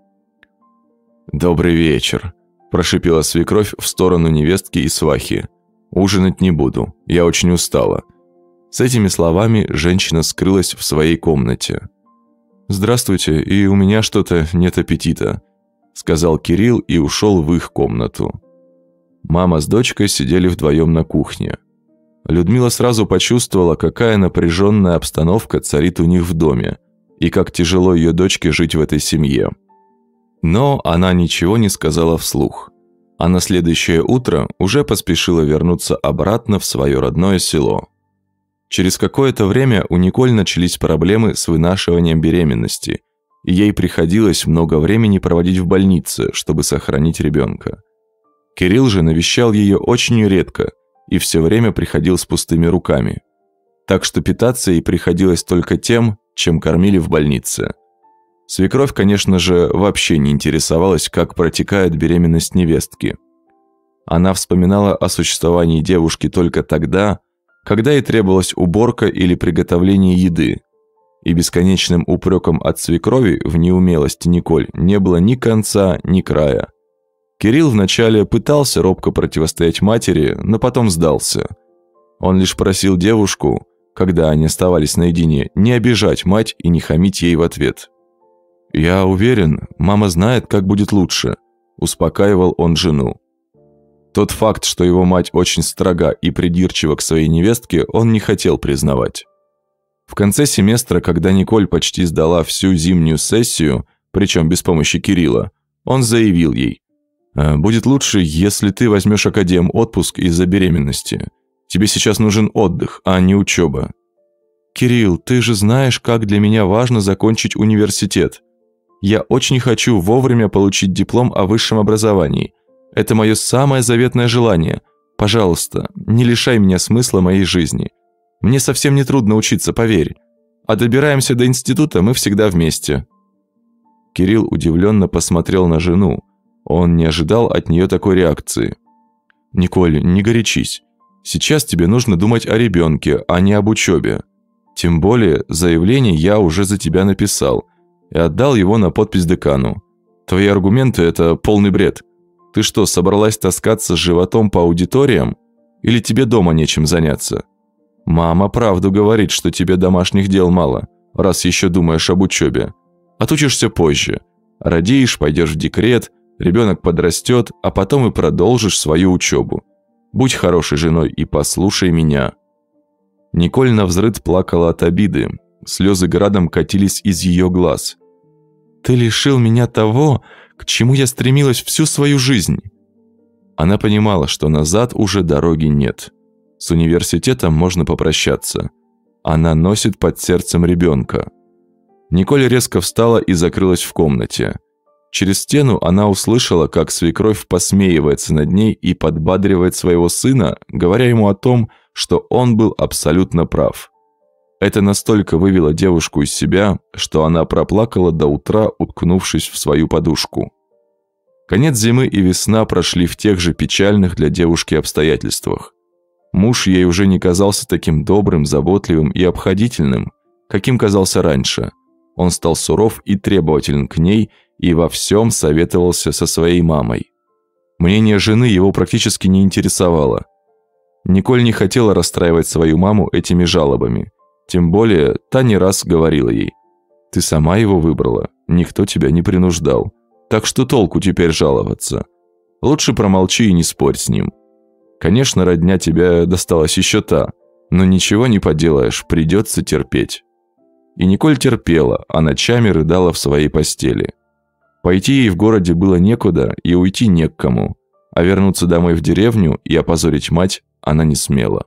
«Добрый вечер», – прошипела свекровь в сторону невестки и свахи. «Ужинать не буду, я очень устала». С этими словами женщина скрылась в своей комнате. «Здравствуйте, и у меня что-то нет аппетита», – сказал Кирилл и ушел в их комнату. Мама с дочкой сидели вдвоем на кухне. Людмила сразу почувствовала, какая напряженная обстановка царит у них в доме, и как тяжело ее дочке жить в этой семье. Но она ничего не сказала вслух, а на следующее утро уже поспешила вернуться обратно в свое родное село. Через какое-то время у Николь начались проблемы с вынашиванием беременности, и ей приходилось много времени проводить в больнице, чтобы сохранить ребенка. Кирилл же навещал ее очень редко и все время приходил с пустыми руками. Так что питаться ей приходилось только тем, чем кормили в больнице. Свекровь, конечно же, вообще не интересовалась, как протекает беременность невестки. Она вспоминала о существовании девушки только тогда, когда ей требовалась уборка или приготовление еды. И бесконечным упреком от свекрови в неумелости Николь не было ни конца, ни края. Кирилл вначале пытался робко противостоять матери, но потом сдался. Он лишь просил девушку, когда они оставались наедине, не обижать мать и не хамить ей в ответ. «Я уверен, мама знает, как будет лучше», – успокаивал он жену. Тот факт, что его мать очень строга и придирчива к своей невестке, он не хотел признавать. В конце семестра, когда Николь почти сдала всю зимнюю сессию, причем без помощи Кирилла, Он заявил ей: «Будет лучше, если ты возьмешь академ-отпуск из-за беременности. Тебе сейчас нужен отдых, а не учеба». «Кирилл, ты же знаешь, как для меня важно закончить университет. Я очень хочу вовремя получить диплом о высшем образовании. Это мое самое заветное желание. Пожалуйста, не лишай меня смысла моей жизни. Мне совсем не трудно учиться, поверь. А добираемся до института мы всегда вместе». Кирилл удивленно посмотрел на жену. Он не ожидал от нее такой реакции. «Николь, не горячись. Сейчас тебе нужно думать о ребенке, а не об учебе. Тем более, заявление я уже за тебя написал и отдал его на подпись декану. Твои аргументы – это полный бред. Ты что, собралась таскаться с животом по аудиториям? Или тебе дома нечем заняться? Мама правду говорит, что тебе домашних дел мало, раз еще думаешь об учебе. Отучишься позже. Родишь, пойдешь в декрет, ребенок подрастет, а потом и продолжишь свою учебу. Будь хорошей женой и послушай меня». Николь навзрыд плакала от обиды. Слезы градом катились из ее глаз. «Ты лишил меня того, к чему я стремилась всю свою жизнь». Она понимала, что назад уже дороги нет. С университетом можно попрощаться. Она носит под сердцем ребенка. Николь резко встала и закрылась в комнате. Через стену она услышала, как свекровь посмеивается над ней и подбадривает своего сына, говоря ему о том, что он был абсолютно прав. Это настолько вывело девушку из себя, что она проплакала до утра, уткнувшись в свою подушку. Конец зимы и весна прошли в тех же печальных для девушки обстоятельствах. Муж ей уже не казался таким добрым, заботливым и обходительным, каким казался раньше. Он стал суров и требователен к ней и во всем советовался со своей мамой. Мнение жены его практически не интересовало. Николь не хотела расстраивать свою маму этими жалобами. Тем более, та не раз говорила ей: «Ты сама его выбрала, никто тебя не принуждал. Так что толку теперь жаловаться? Лучше промолчи и не спорь с ним. Конечно, родня тебе досталась еще та, но ничего не поделаешь, придется терпеть». И Николь терпела, а ночами рыдала в своей постели. Пойти ей в городе было некуда и уйти не к кому, а вернуться домой в деревню и опозорить мать она не смела.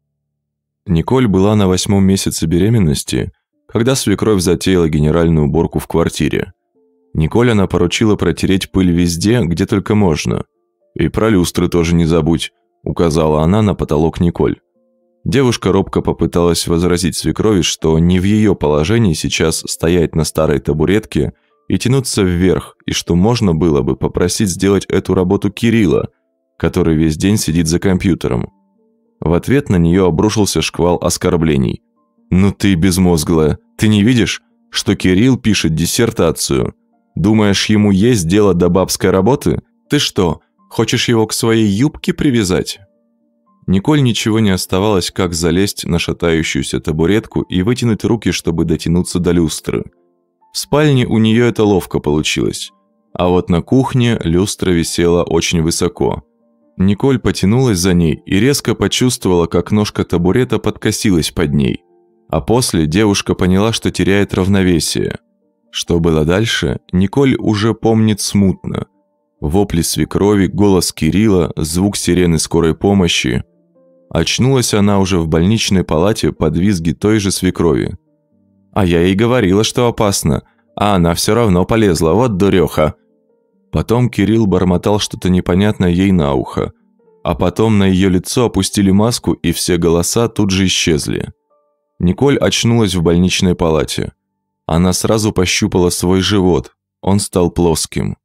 Николь была на 8-м месяце беременности, когда свекровь затеяла генеральную уборку в квартире. Николь она поручила протереть пыль везде, где только можно. «И про люстры тоже не забудь», – указала она на потолок Николь. Девушка робко попыталась возразить свекрови, что не в ее положении сейчас стоять на старой табуретке и тянуться вверх, и что можно было бы попросить сделать эту работу Кирилла, который весь день сидит за компьютером. В ответ на нее обрушился шквал оскорблений. «Ну ты безмозглая, ты не видишь, что Кирилл пишет диссертацию? Думаешь, ему есть дело до бабской работы? Ты что, хочешь его к своей юбке привязать?» Николь ничего не оставалось, как залезть на шатающуюся табуретку и вытянуть руки, чтобы дотянуться до люстры. В спальне у нее это ловко получилось, а вот на кухне люстра висела очень высоко. Николь потянулась за ней и резко почувствовала, как ножка табурета подкосилась под ней. А после девушка поняла, что теряет равновесие. Что было дальше, Николь уже помнит смутно. Вопли свекрови, голос Кирилла, звук сирены скорой помощи. Очнулась она уже в больничной палате под визги той же свекрови. «А я ей говорила, что опасно, а она все равно полезла, вот дуреха». Потом Кирилл бормотал что-то непонятное ей на ухо, а потом на ее лицо опустили маску, и все голоса тут же исчезли. Николь очнулась в больничной палате. Она сразу пощупала свой живот, он стал плоским.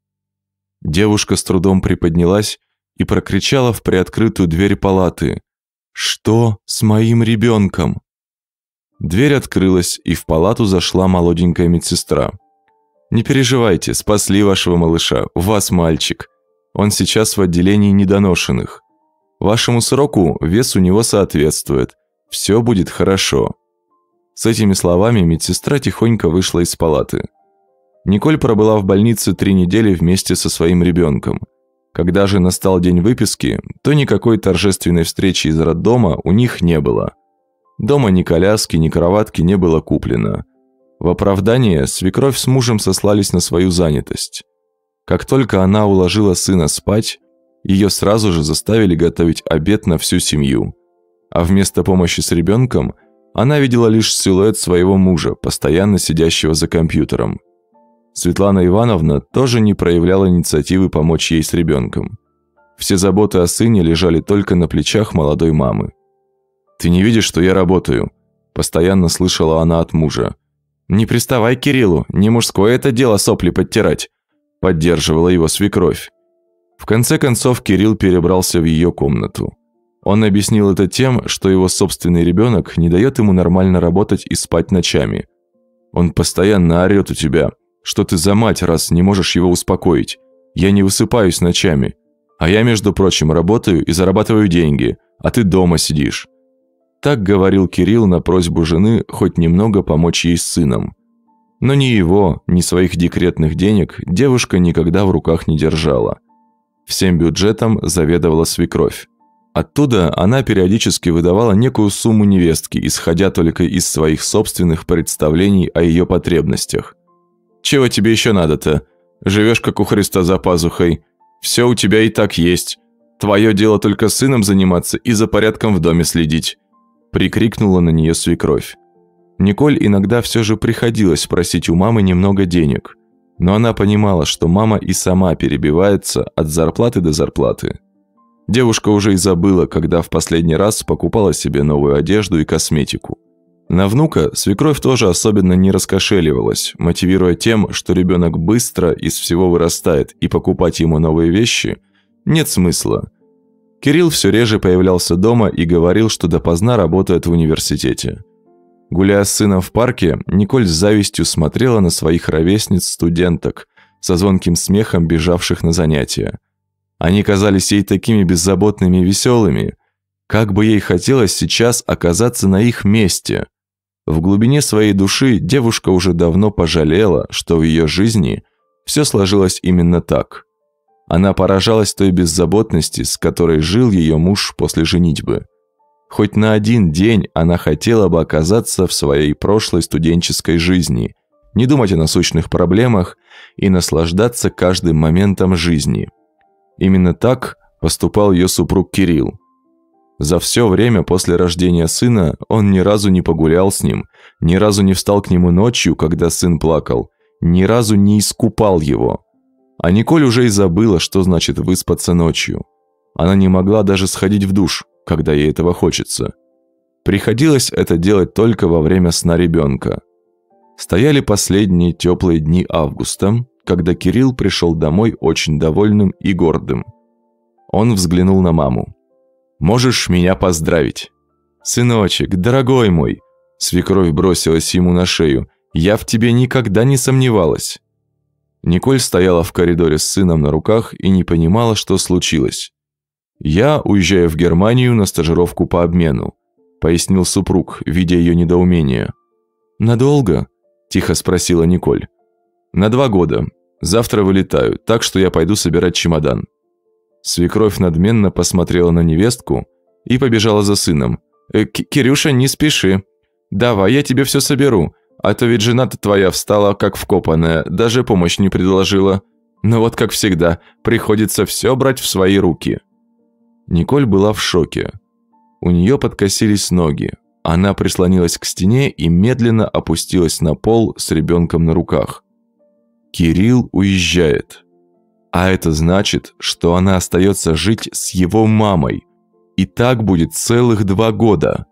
Девушка с трудом приподнялась и прокричала в приоткрытую дверь палаты: «Что с моим ребенком?» Дверь открылась, и в палату зашла молоденькая медсестра. «Не переживайте, спасли вашего малыша, у вас мальчик. Он сейчас в отделении недоношенных. Вашему сроку вес у него соответствует. Все будет хорошо». С этими словами медсестра тихонько вышла из палаты. Николь пробыла в больнице 3 недели вместе со своим ребенком. Когда же настал день выписки, то никакой торжественной встречи из роддома у них не было. Дома ни коляски, ни кроватки не было куплено. В оправдание свекровь с мужем сослались на свою занятость. Как только она уложила сына спать, ее сразу же заставили готовить обед на всю семью. А вместо помощи с ребенком она видела лишь силуэт своего мужа, постоянно сидящего за компьютером. Светлана Ивановна тоже не проявляла инициативы помочь ей с ребенком. Все заботы о сыне лежали только на плечах молодой мамы. «Ты не видишь, что я работаю?» – постоянно слышала она от мужа. «Не приставай к Кириллу, не мужское это дело сопли подтирать», – поддерживала его свекровь. В конце концов Кирилл перебрался в ее комнату. Он объяснил это тем, что его собственный ребенок не дает ему нормально работать и спать ночами. «Он постоянно орет у тебя, что ты за мать, раз не можешь его успокоить. Я не высыпаюсь ночами. А я, между прочим, работаю и зарабатываю деньги, а ты дома сидишь». Так говорил Кирилл на просьбу жены хоть немного помочь ей с сыном. Но ни его, ни своих декретных денег девушка никогда в руках не держала. Всем бюджетом заведовала свекровь. Оттуда она периодически выдавала некую сумму невестке, исходя только из своих собственных представлений о ее потребностях. «Чего тебе еще надо-то? Живешь как у Христа за пазухой. Все у тебя и так есть. Твое дело только сыном заниматься и за порядком в доме следить», – прикрикнула на нее свекровь. Николь иногда все же приходилось просить у мамы немного денег, но она понимала, что мама и сама перебивается от зарплаты до зарплаты. Девушка уже и забыла, когда в последний раз покупала себе новую одежду и косметику. На внука свекровь тоже особенно не раскошеливалась, мотивируя тем, что ребенок быстро из всего вырастает и покупать ему новые вещи нет смысла. Кирилл все реже появлялся дома и говорил, что допоздна работает в университете. Гуляя с сыном в парке, Николь с завистью смотрела на своих ровесниц-студенток, со звонким смехом бежавших на занятия. Они казались ей такими беззаботными и веселыми. Как бы ей хотелось сейчас оказаться на их месте. В глубине своей души девушка уже давно пожалела, что в ее жизни все сложилось именно так. Она поражалась той беззаботности, с которой жил ее муж после женитьбы. Хоть на один день она хотела бы оказаться в своей прошлой студенческой жизни, не думать о насущных проблемах и наслаждаться каждым моментом жизни. Именно так поступал ее супруг Кирилл. За все время после рождения сына он ни разу не погулял с ним, ни разу не встал к нему ночью, когда сын плакал, ни разу не искупал его. А Николь уже и забыла, что значит выспаться ночью. Она не могла даже сходить в душ, когда ей этого хочется. Приходилось это делать только во время сна ребенка. Стояли последние теплые дни августа, когда Кирилл пришел домой очень довольным и гордым. Он взглянул на маму. «Можешь меня поздравить?» «Сыночек, дорогой мой!» Свекровь бросилась ему на шею. «Я в тебе никогда не сомневалась!» Николь стояла в коридоре с сыном на руках и не понимала, что случилось. «Я уезжаю в Германию на стажировку по обмену», – пояснил супруг, видя ее недоумение. «Надолго?» – тихо спросила Николь. «На 2 года. Завтра вылетаю, так что я пойду собирать чемодан». Свекровь надменно посмотрела на невестку и побежала за сыном. «Кирюша, не спеши. Давай, я тебе все соберу. А то ведь жена-то твоя встала как вкопанная, даже помощь не предложила. Но вот как всегда, приходится все брать в свои руки». Николь была в шоке. У нее подкосились ноги. Она прислонилась к стене и медленно опустилась на пол с ребенком на руках. Кирилл уезжает. А это значит, что она остается жить с его мамой. И так будет целых 2 года.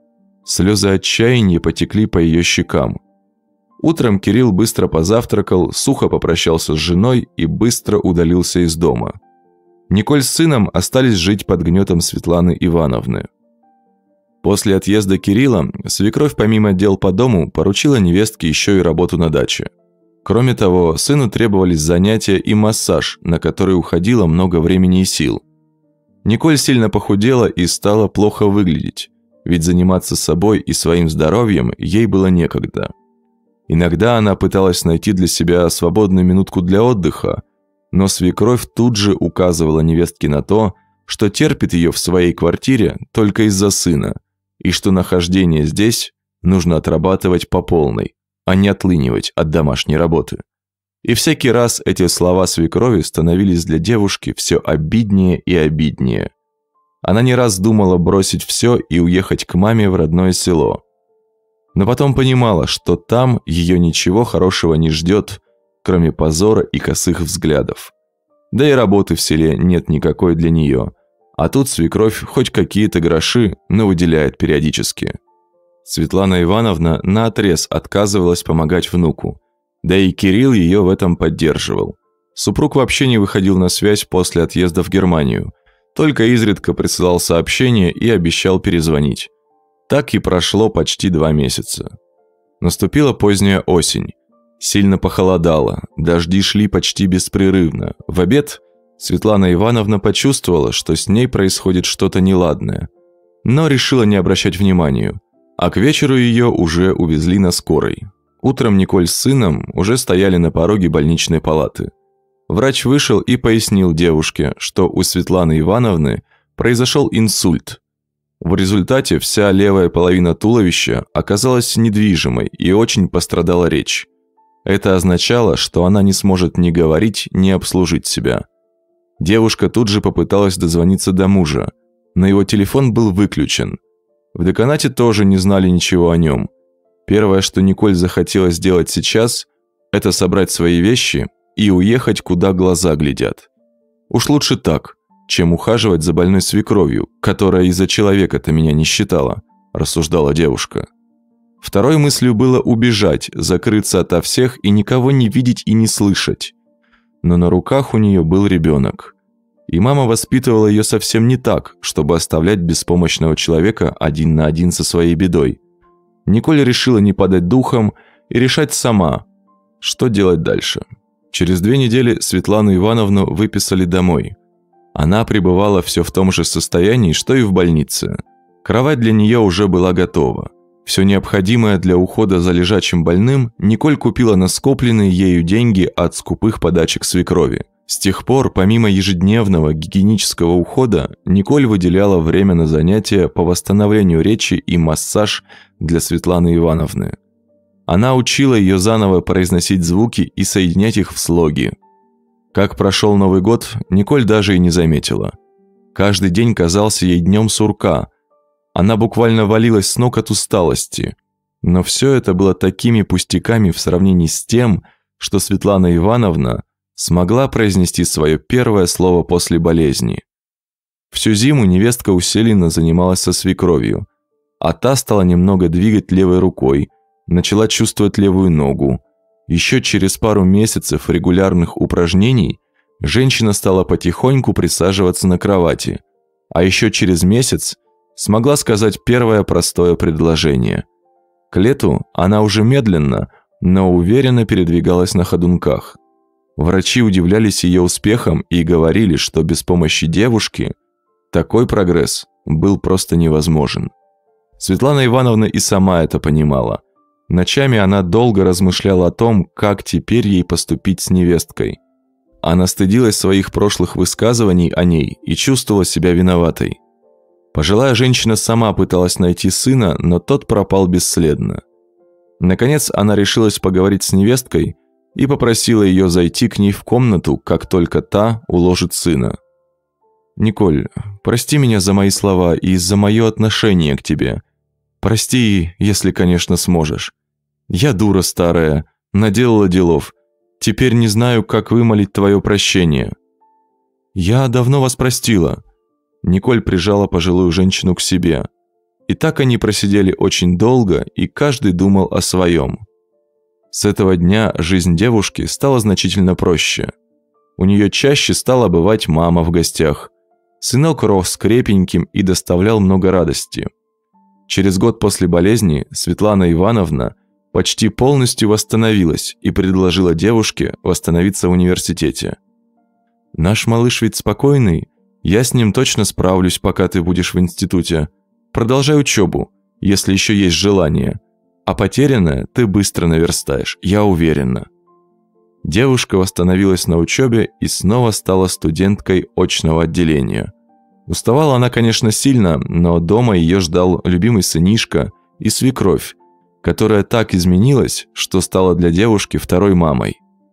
Слезы отчаяния потекли по ее щекам. Утром Кирилл быстро позавтракал, сухо попрощался с женой и быстро удалился из дома. Николь с сыном остались жить под гнетом Светланы Ивановны. После отъезда Кирилла свекровь помимо дел по дому поручила невестке еще и работу на даче. Кроме того, сыну требовались занятия и массаж, на который уходило много времени и сил. Николь сильно похудела и стала плохо выглядеть, ведь заниматься собой и своим здоровьем ей было некогда. Иногда она пыталась найти для себя свободную минутку для отдыха, но свекровь тут же указывала невестке на то, что терпит ее в своей квартире только из-за сына, и что нахождение здесь нужно отрабатывать по полной, а не отлынивать от домашней работы. И всякий раз эти слова свекрови становились для девушки все обиднее и обиднее. Она не раз думала бросить все и уехать к маме в родное село. Но потом понимала, что там ее ничего хорошего не ждет, кроме позора и косых взглядов. Да и работы в селе нет никакой для нее, а тут свекровь хоть какие-то гроши, но выделяет периодически. Светлана Ивановна наотрез отказывалась помогать внуку, да и Кирилл ее в этом поддерживал. Супруг вообще не выходил на связь после отъезда в Германию, только изредка присылал сообщения и обещал перезвонить. Так и прошло почти 2 месяца. Наступила поздняя осень. Сильно похолодало, дожди шли почти беспрерывно. В обед Светлана Ивановна почувствовала, что с ней происходит что-то неладное, но решила не обращать внимания, а к вечеру ее уже увезли на скорой. Утром Николь с сыном уже стояли на пороге больничной палаты. Врач вышел и пояснил девушке, что у Светланы Ивановны произошел инсульт. В результате вся левая половина туловища оказалась недвижимой и очень пострадала речь. Это означало, что она не сможет ни говорить, ни обслужить себя. Девушка тут же попыталась дозвониться до мужа, но его телефон был выключен. В деканате тоже не знали ничего о нем. Первое, что Николь захотела сделать сейчас, это собрать свои вещи и уехать, куда глаза глядят. Уж лучше так, чем ухаживать за больной свекровью, которая из-за человека-то меня не считала, рассуждала девушка. Второй мыслью было убежать, закрыться ото всех и никого не видеть и не слышать. Но на руках у нее был ребенок. И мама воспитывала ее совсем не так, чтобы оставлять беспомощного человека один на один со своей бедой. Николь решила не падать духом и решать сама, что делать дальше. Через 2 недели Светлану Ивановну выписали домой. Она пребывала все в том же состоянии, что и в больнице. Кровать для нее уже была готова. Все необходимое для ухода за лежачим больным Николь купила на скопленные ею деньги от скупых подачек свекрови. С тех пор, помимо ежедневного гигиенического ухода, Николь выделяла время на занятия по восстановлению речи и массаж для Светланы Ивановны. Она учила ее заново произносить звуки и соединять их в слоги. Как прошел Новый год, Николь даже и не заметила. Каждый день казался ей днем сурка. Она буквально валилась с ног от усталости. Но все это было такими пустяками в сравнении с тем, что Светлана Ивановна смогла произнести свое первое слово после болезни. Всю зиму невестка усиленно занималась со свекровью, а та стала немного двигать левой рукой, начала чувствовать левую ногу. Еще через пару месяцев регулярных упражнений женщина стала потихоньку присаживаться на кровати, а еще через месяц смогла сказать первое простое предложение. К лету она уже медленно, но уверенно передвигалась на ходунках. Врачи удивлялись ее успехам и говорили, что без помощи девушки такой прогресс был просто невозможен. Светлана Ивановна и сама это понимала. Ночами она долго размышляла о том, как теперь ей поступить с невесткой. Она стыдилась своих прошлых высказываний о ней и чувствовала себя виноватой. Пожилая женщина сама пыталась найти сына, но тот пропал бесследно. Наконец она решилась поговорить с невесткой и попросила ее зайти к ней в комнату, как только та уложит сына. «Николь, прости меня за мои слова и за мое отношение к тебе. Прости, если, конечно, сможешь. Я дура старая, наделала делов. Теперь не знаю, как вымолить твое прощение». «Я давно вас простила». Николь прижала пожилую женщину к себе. И так они просидели очень долго, и каждый думал о своем. С этого дня жизнь девушки стала значительно проще. У нее чаще стала бывать мама в гостях. Сынок рос крепеньким и доставлял много радости. Через год после болезни Светлана Ивановна почти полностью восстановилась и предложила девушке восстановиться в университете. «Наш малыш ведь спокойный, я с ним точно справлюсь, пока ты будешь в институте. Продолжай учебу, если еще есть желание. А потерянное ты быстро наверстаешь, я уверена». Девушка восстановилась на учебе и снова стала студенткой очного отделения. Уставала она, конечно, сильно, но дома ее ждал любимый сынишка и свекровь, которая так изменилась, что стала для девушки второй мамой.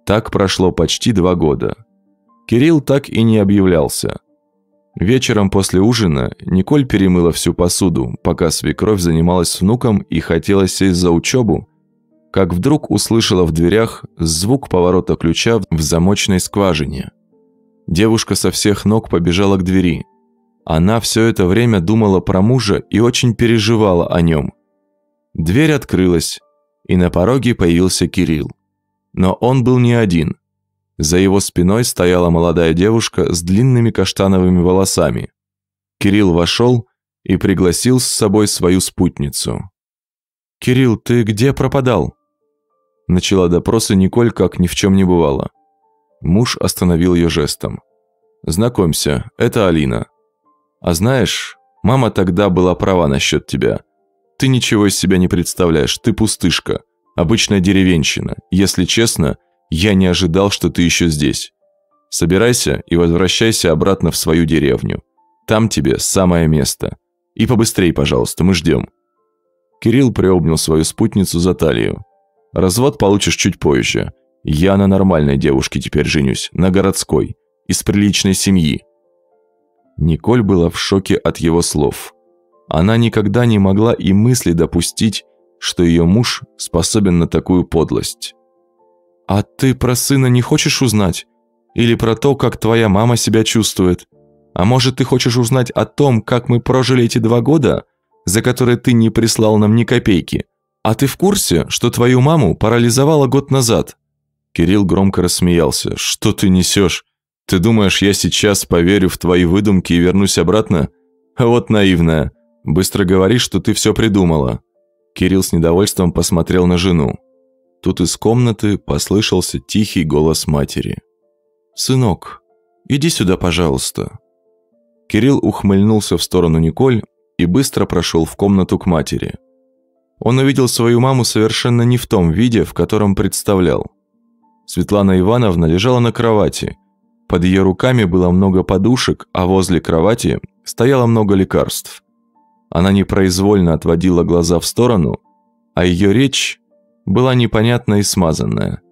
Так прошло почти 2 года. Кирилл так и не объявлялся. Вечером после ужина Николь перемыла всю посуду, пока свекровь занималась с внуком и хотела сесть за учебу, как вдруг услышала в дверях звук поворота ключа в замочной скважине. Девушка со всех ног побежала к двери. Она все это время думала про мужа и очень переживала о нем. Дверь открылась, и на пороге появился Кирилл. Но он был не один. За его спиной стояла молодая девушка с длинными каштановыми волосами. Кирилл вошел и пригласил с собой свою спутницу. «Кирилл, ты где пропадал?» Начала допросы Николь, как ни в чем не бывало. Муж остановил ее жестом. «Знакомься, это Алина. А знаешь, мама тогда была права насчет тебя. Ты ничего из себя не представляешь, ты пустышка, обычная деревенщина. Если честно, я не ожидал, что ты еще здесь. Собирайся и возвращайся обратно в свою деревню. Там тебе самое место. И побыстрей, пожалуйста, мы ждем». Кирилл приобнял свою спутницу за талию. «Развод получишь чуть позже. Я на нормальной девушке теперь женюсь, на городской, из приличной семьи». Николь была в шоке от его слов. Она никогда не могла и мысли допустить, что ее муж способен на такую подлость. «А ты про сына не хочешь узнать? Или про то, как твоя мама себя чувствует? А может, ты хочешь узнать о том, как мы прожили эти 2 года, за которые ты не прислал нам ни копейки? А ты в курсе, что твою маму парализовало год назад?» Кирилл громко рассмеялся. «Что ты несешь? Ты думаешь, я сейчас поверю в твои выдумки и вернусь обратно? Вот наивная. Быстро говори, что ты все придумала». Кирилл с недовольством посмотрел на жену. Тут из комнаты послышался тихий голос матери. «Сынок, иди сюда, пожалуйста». Кирилл ухмыльнулся в сторону Николь и быстро прошел в комнату к матери. Он увидел свою маму совершенно не в том виде, в котором представлял. Светлана Ивановна лежала на кровати. Под ее руками было много подушек, а возле кровати стояло много лекарств. Она непроизвольно отводила глаза в сторону, а ее речь была непонятная и смазанная.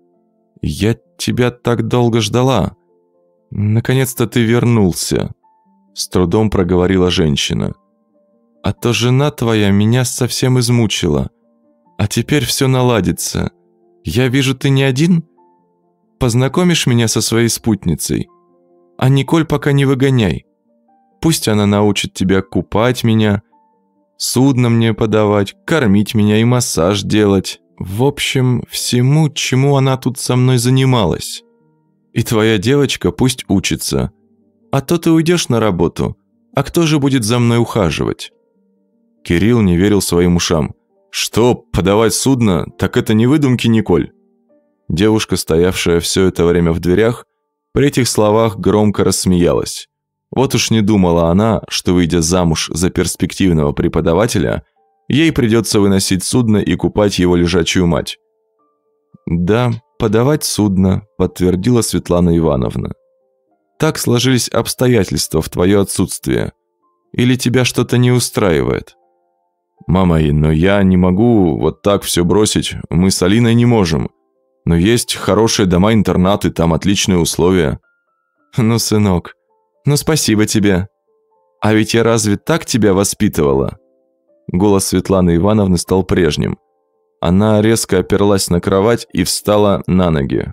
«Я тебя так долго ждала. Наконец-то ты вернулся», – с трудом проговорила женщина. «А то жена твоя меня совсем измучила. А теперь все наладится. Я вижу, ты не один? Познакомишь меня со своей спутницей? А Николь пока не выгоняй. Пусть она научит тебя купать меня, судно мне подавать, кормить меня и массаж делать. В общем, всему, чему она тут со мной занималась. И твоя девочка пусть учится. А то ты уйдешь на работу, а кто же будет за мной ухаживать?» Кирилл не верил своим ушам. «Что, подавать судно? Так это не выдумки, Николь?» Девушка, стоявшая все это время в дверях, при этих словах громко рассмеялась. Вот уж не думала она, что, выйдя замуж за перспективного преподавателя, ей придется выносить судно и купать его лежачую мать. «Да, подавать судно», – подтвердила Светлана Ивановна. «Так сложились обстоятельства в твое отсутствие. Или тебя что-то не устраивает?» «Мама, но я не могу вот так все бросить, мы с Алиной не можем. Но есть хорошие дома-интернаты, там отличные условия». «Ну, сынок, ну спасибо тебе. А ведь я разве так тебя воспитывала?» Голос Светланы Ивановны стал прежним. Она резко оперлась на кровать и встала на ноги.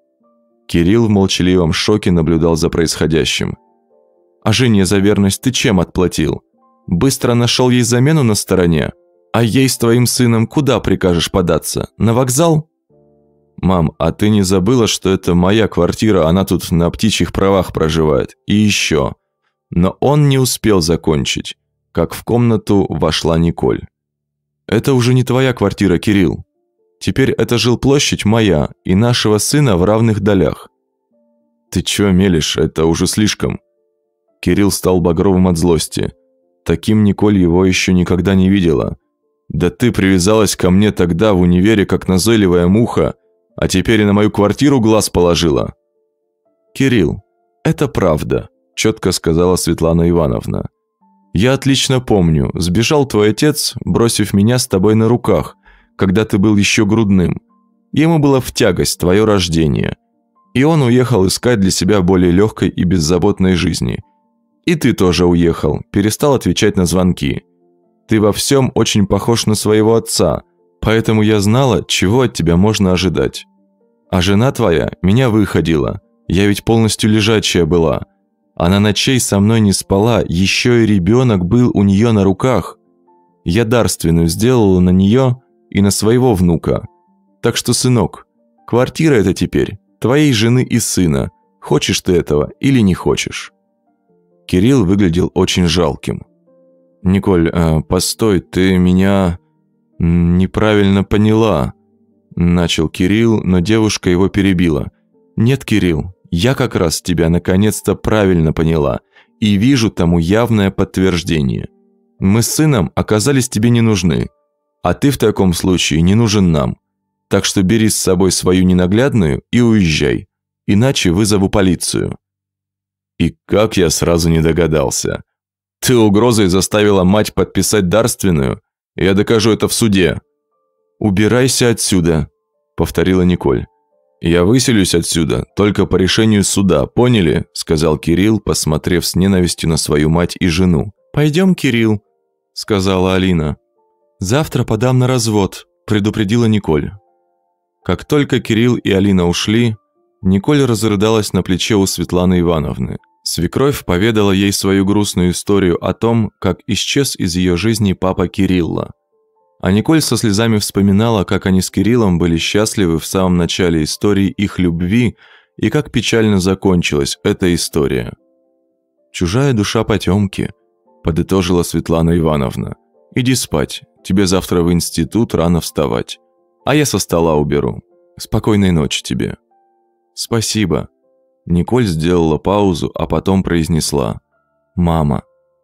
Кирилл в молчаливом шоке наблюдал за происходящим. «А жене за верность ты чем отплатил? Быстро нашел ей замену на стороне? А ей с твоим сыном куда прикажешь податься? На вокзал?» «Мам, а ты не забыла, что это моя квартира, она тут на птичьих правах проживает? И еще...» Но он не успел закончить, как в комнату вошла Николь. «Это уже не твоя квартира, Кирилл. Теперь эта жилплощадь моя и нашего сына в равных долях». «Ты чё мелешь? Это уже слишком». Кирилл стал багровым от злости. Таким Николь его еще никогда не видела. «Да ты привязалась ко мне тогда в универе, как назойливая муха, а теперь и на мою квартиру глаз положила». «Кирилл, это правда», – четко сказала Светлана Ивановна. «Я отлично помню, сбежал твой отец, бросив меня с тобой на руках, когда ты был еще грудным. Ему было в тягость твое рождение, И он уехал искать для себя более легкой и беззаботной жизни. И ты тоже уехал, перестал отвечать на звонки. Ты во всем очень похож на своего отца, поэтому я знала, чего от тебя можно ожидать. А жена твоя меня выходила, я ведь полностью лежачая была. Она ночей со мной не спала, еще и ребенок был у нее на руках. Я дарственную сделала на нее и на своего внука. Так что, сынок, квартира это теперь твоей жены и сына, хочешь ты этого или не хочешь». Кирилл выглядел очень жалким. «Николь, постой, ты меня неправильно поняла», – начал Кирилл, но девушка его перебила. «Нет, Кирилл, я как раз тебя наконец-то правильно поняла и вижу тому явное подтверждение. Мы с сыном оказались тебе не нужны, а ты в таком случае не нужен нам. Так что бери с собой свою ненаглядную и уезжай, иначе вызову полицию». И как я сразу не догадался. Ты угрозой заставила мать подписать дарственную? Я докажу это в суде. «Убирайся отсюда», – повторила Николь. «Я выселюсь отсюда, только по решению суда, поняли?» – сказал Кирилл, посмотрев с ненавистью на свою мать и жену. «Пойдем, Кирилл», – сказала Алина. «Завтра подам на развод», – предупредила Николь. Как только Кирилл и Алина ушли, Николь разрыдалась на плече у Светланы Ивановны. Свекровь поведала ей свою грустную историю о том, как исчез из ее жизни папа Кирилла. А Николь со слезами вспоминала, как они с Кириллом были счастливы в самом начале истории их любви и как печально закончилась эта история. «Чужая душа потемки», – подытожила Светлана Ивановна. «Иди спать, тебе завтра в институт рано вставать. А я со стола уберу. Спокойной ночи тебе». «Спасибо». Николь сделала паузу, а потом произнесла: «Мама».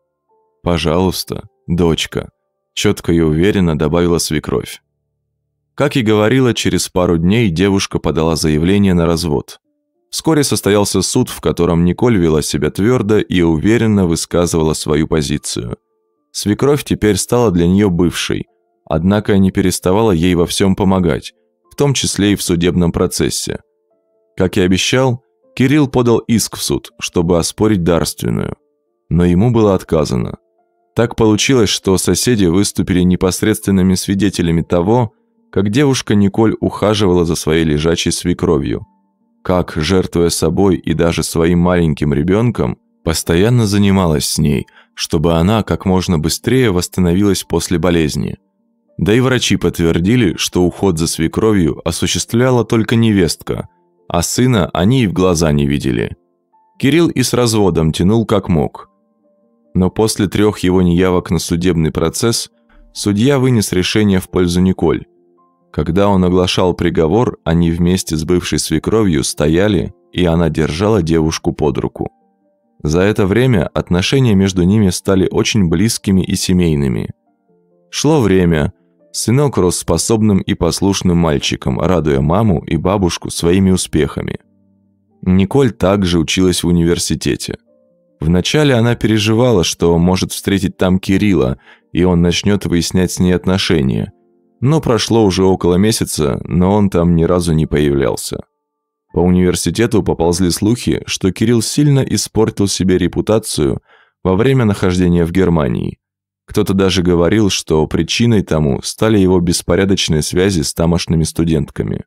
«Пожалуйста, дочка», – четко и уверенно добавила свекровь. Как и говорила, через пару дней девушка подала заявление на развод. Вскоре состоялся суд, в котором Николь вела себя твердо и уверенно высказывала свою позицию. Свекровь теперь стала для нее бывшей, однако не переставала ей во всем помогать, в том числе и в судебном процессе. Как и обещал, Кирилл подал иск в суд, чтобы оспорить дарственную, но ему было отказано. Так получилось, что соседи выступили непосредственными свидетелями того, как девушка Николь ухаживала за своей лежачей свекровью, как, жертвуя собой и даже своим маленьким ребенком, постоянно занималась с ней, чтобы она как можно быстрее восстановилась после болезни. Да и врачи подтвердили, что уход за свекровью осуществляла только невестка, а сына они и в глаза не видели. Кирилл и с разводом тянул как мог. Но после 3 его неявок на судебный процесс судья вынес решение в пользу Николь. Когда он оглашал приговор, они вместе с бывшей свекровью стояли, и она держала девушку под руку. За это время отношения между ними стали очень близкими и семейными. Шло время. Сынок рос способным и послушным мальчиком, радуя маму и бабушку своими успехами. Николь также училась в университете. Вначале она переживала, что может встретить там Кирилла, и он начнет выяснять с ней отношения. Но прошло уже около месяца, но он там ни разу не появлялся. По университету поползли слухи, что Кирилл сильно испортил себе репутацию во время нахождения в Германии. Кто-то даже говорил, что причиной тому стали его беспорядочные связи с тамошними студентками.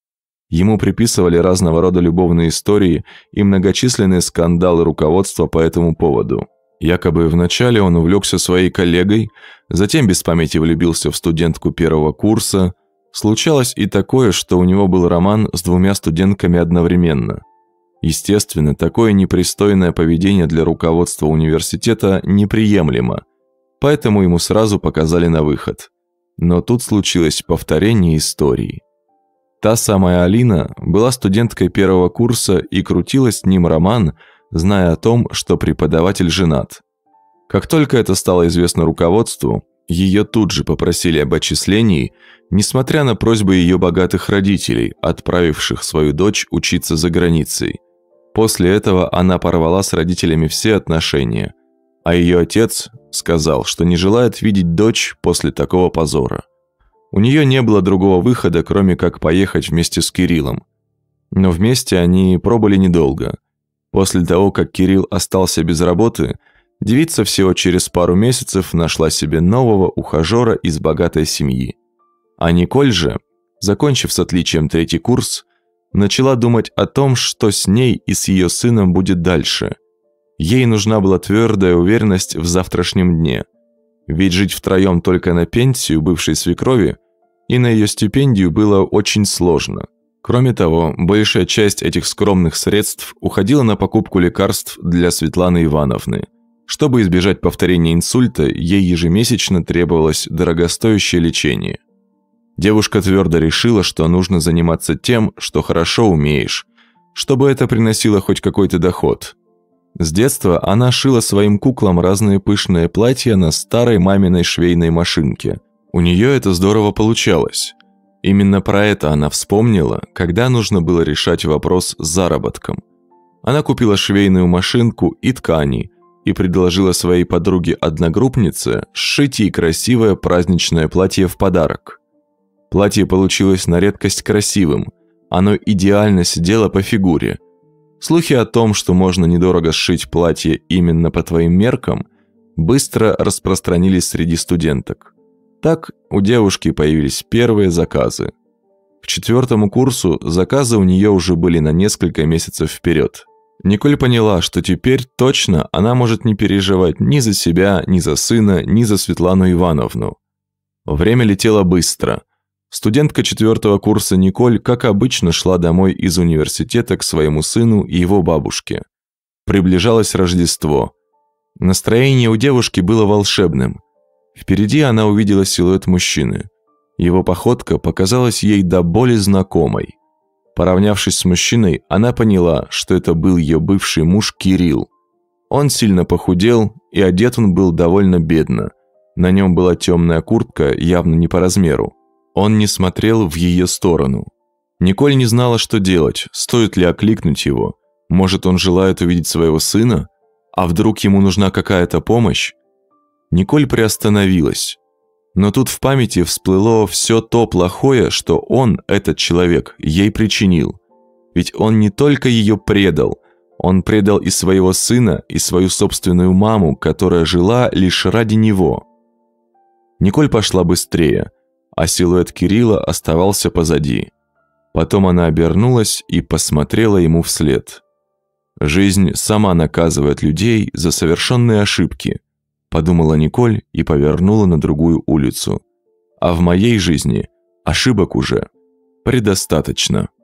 Ему приписывали разного рода любовные истории и многочисленные скандалы руководства по этому поводу. Якобы вначале он увлекся своей коллегой, затем без памяти влюбился в студентку 1-го курса. Случалось и такое, что у него был роман с 2 студентками одновременно. Естественно, такое непристойное поведение для руководства университета неприемлемо, поэтому ему сразу показали на выход. Но тут случилось повторение истории. Та самая Алина была студенткой 1-го курса и крутила с ним роман, зная о том, что преподаватель женат. Как только это стало известно руководству, ее тут же попросили об отчислении, несмотря на просьбы ее богатых родителей, отправивших свою дочь учиться за границей. После этого она порвала с родителями все отношения, а ее отец сказал, что не желает видеть дочь после такого позора. У нее не было другого выхода, кроме как поехать вместе с Кириллом. Но вместе они пробыли недолго. После того, как Кирилл остался без работы, девица всего через пару месяцев нашла себе нового ухажера из богатой семьи. А Николь же, закончив с отличием 3-й курс, начала думать о том, что с ней и с ее сыном будет дальше. Ей нужна была твердая уверенность в завтрашнем дне. Ведь жить втроем только на пенсию бывшей свекрови и на ее стипендию было очень сложно. Кроме того, большая часть этих скромных средств уходила на покупку лекарств для Светланы Ивановны. Чтобы избежать повторения инсульта, ей ежемесячно требовалось дорогостоящее лечение. Девушка твердо решила, что нужно заниматься тем, что хорошо умеешь, чтобы это приносило хоть какой-то доход. С детства она шила своим куклам разные пышные платья на старой маминой швейной машинке. У нее это здорово получалось. Именно про это она вспомнила, когда нужно было решать вопрос с заработком. Она купила швейную машинку и ткани и предложила своей подруге-одногруппнице сшить ей красивое праздничное платье в подарок. Платье получилось на редкость красивым, оно идеально сидело по фигуре. Слухи о том, что можно недорого сшить платье именно по твоим меркам, быстро распространились среди студенток. Так у девушки появились первые заказы. К 4-му курсу заказы у нее уже были на несколько месяцев вперед. Николь поняла, что теперь точно она может не переживать ни за себя, ни за сына, ни за Светлану Ивановну. Время летело быстро. Студентка 4-го курса Николь, как обычно, шла домой из университета к своему сыну и его бабушке. Приближалось Рождество. Настроение у девушки было волшебным. Впереди она увидела силуэт мужчины. Его походка показалась ей до боли знакомой. Поравнявшись с мужчиной, она поняла, что это был ее бывший муж Кирилл. Он сильно похудел, и одет он был довольно бедно. На нем была темная куртка, явно не по размеру. Он не смотрел в ее сторону. Николь не знала, что делать, стоит ли окликнуть его. Может, он желает увидеть своего сына? А вдруг ему нужна какая-то помощь? Николь приостановилась. Но тут в памяти всплыло все то плохое, что он, этот человек, ей причинил. Ведь он не только ее предал, он предал и своего сына, и свою собственную маму, которая жила лишь ради него. Николь пошла быстрее, а силуэт Кирилла оставался позади. Потом она обернулась и посмотрела ему вслед. «Жизнь сама наказывает людей за совершенные ошибки», подумала Николь и повернула на другую улицу. «А в моей жизни ошибок уже предостаточно».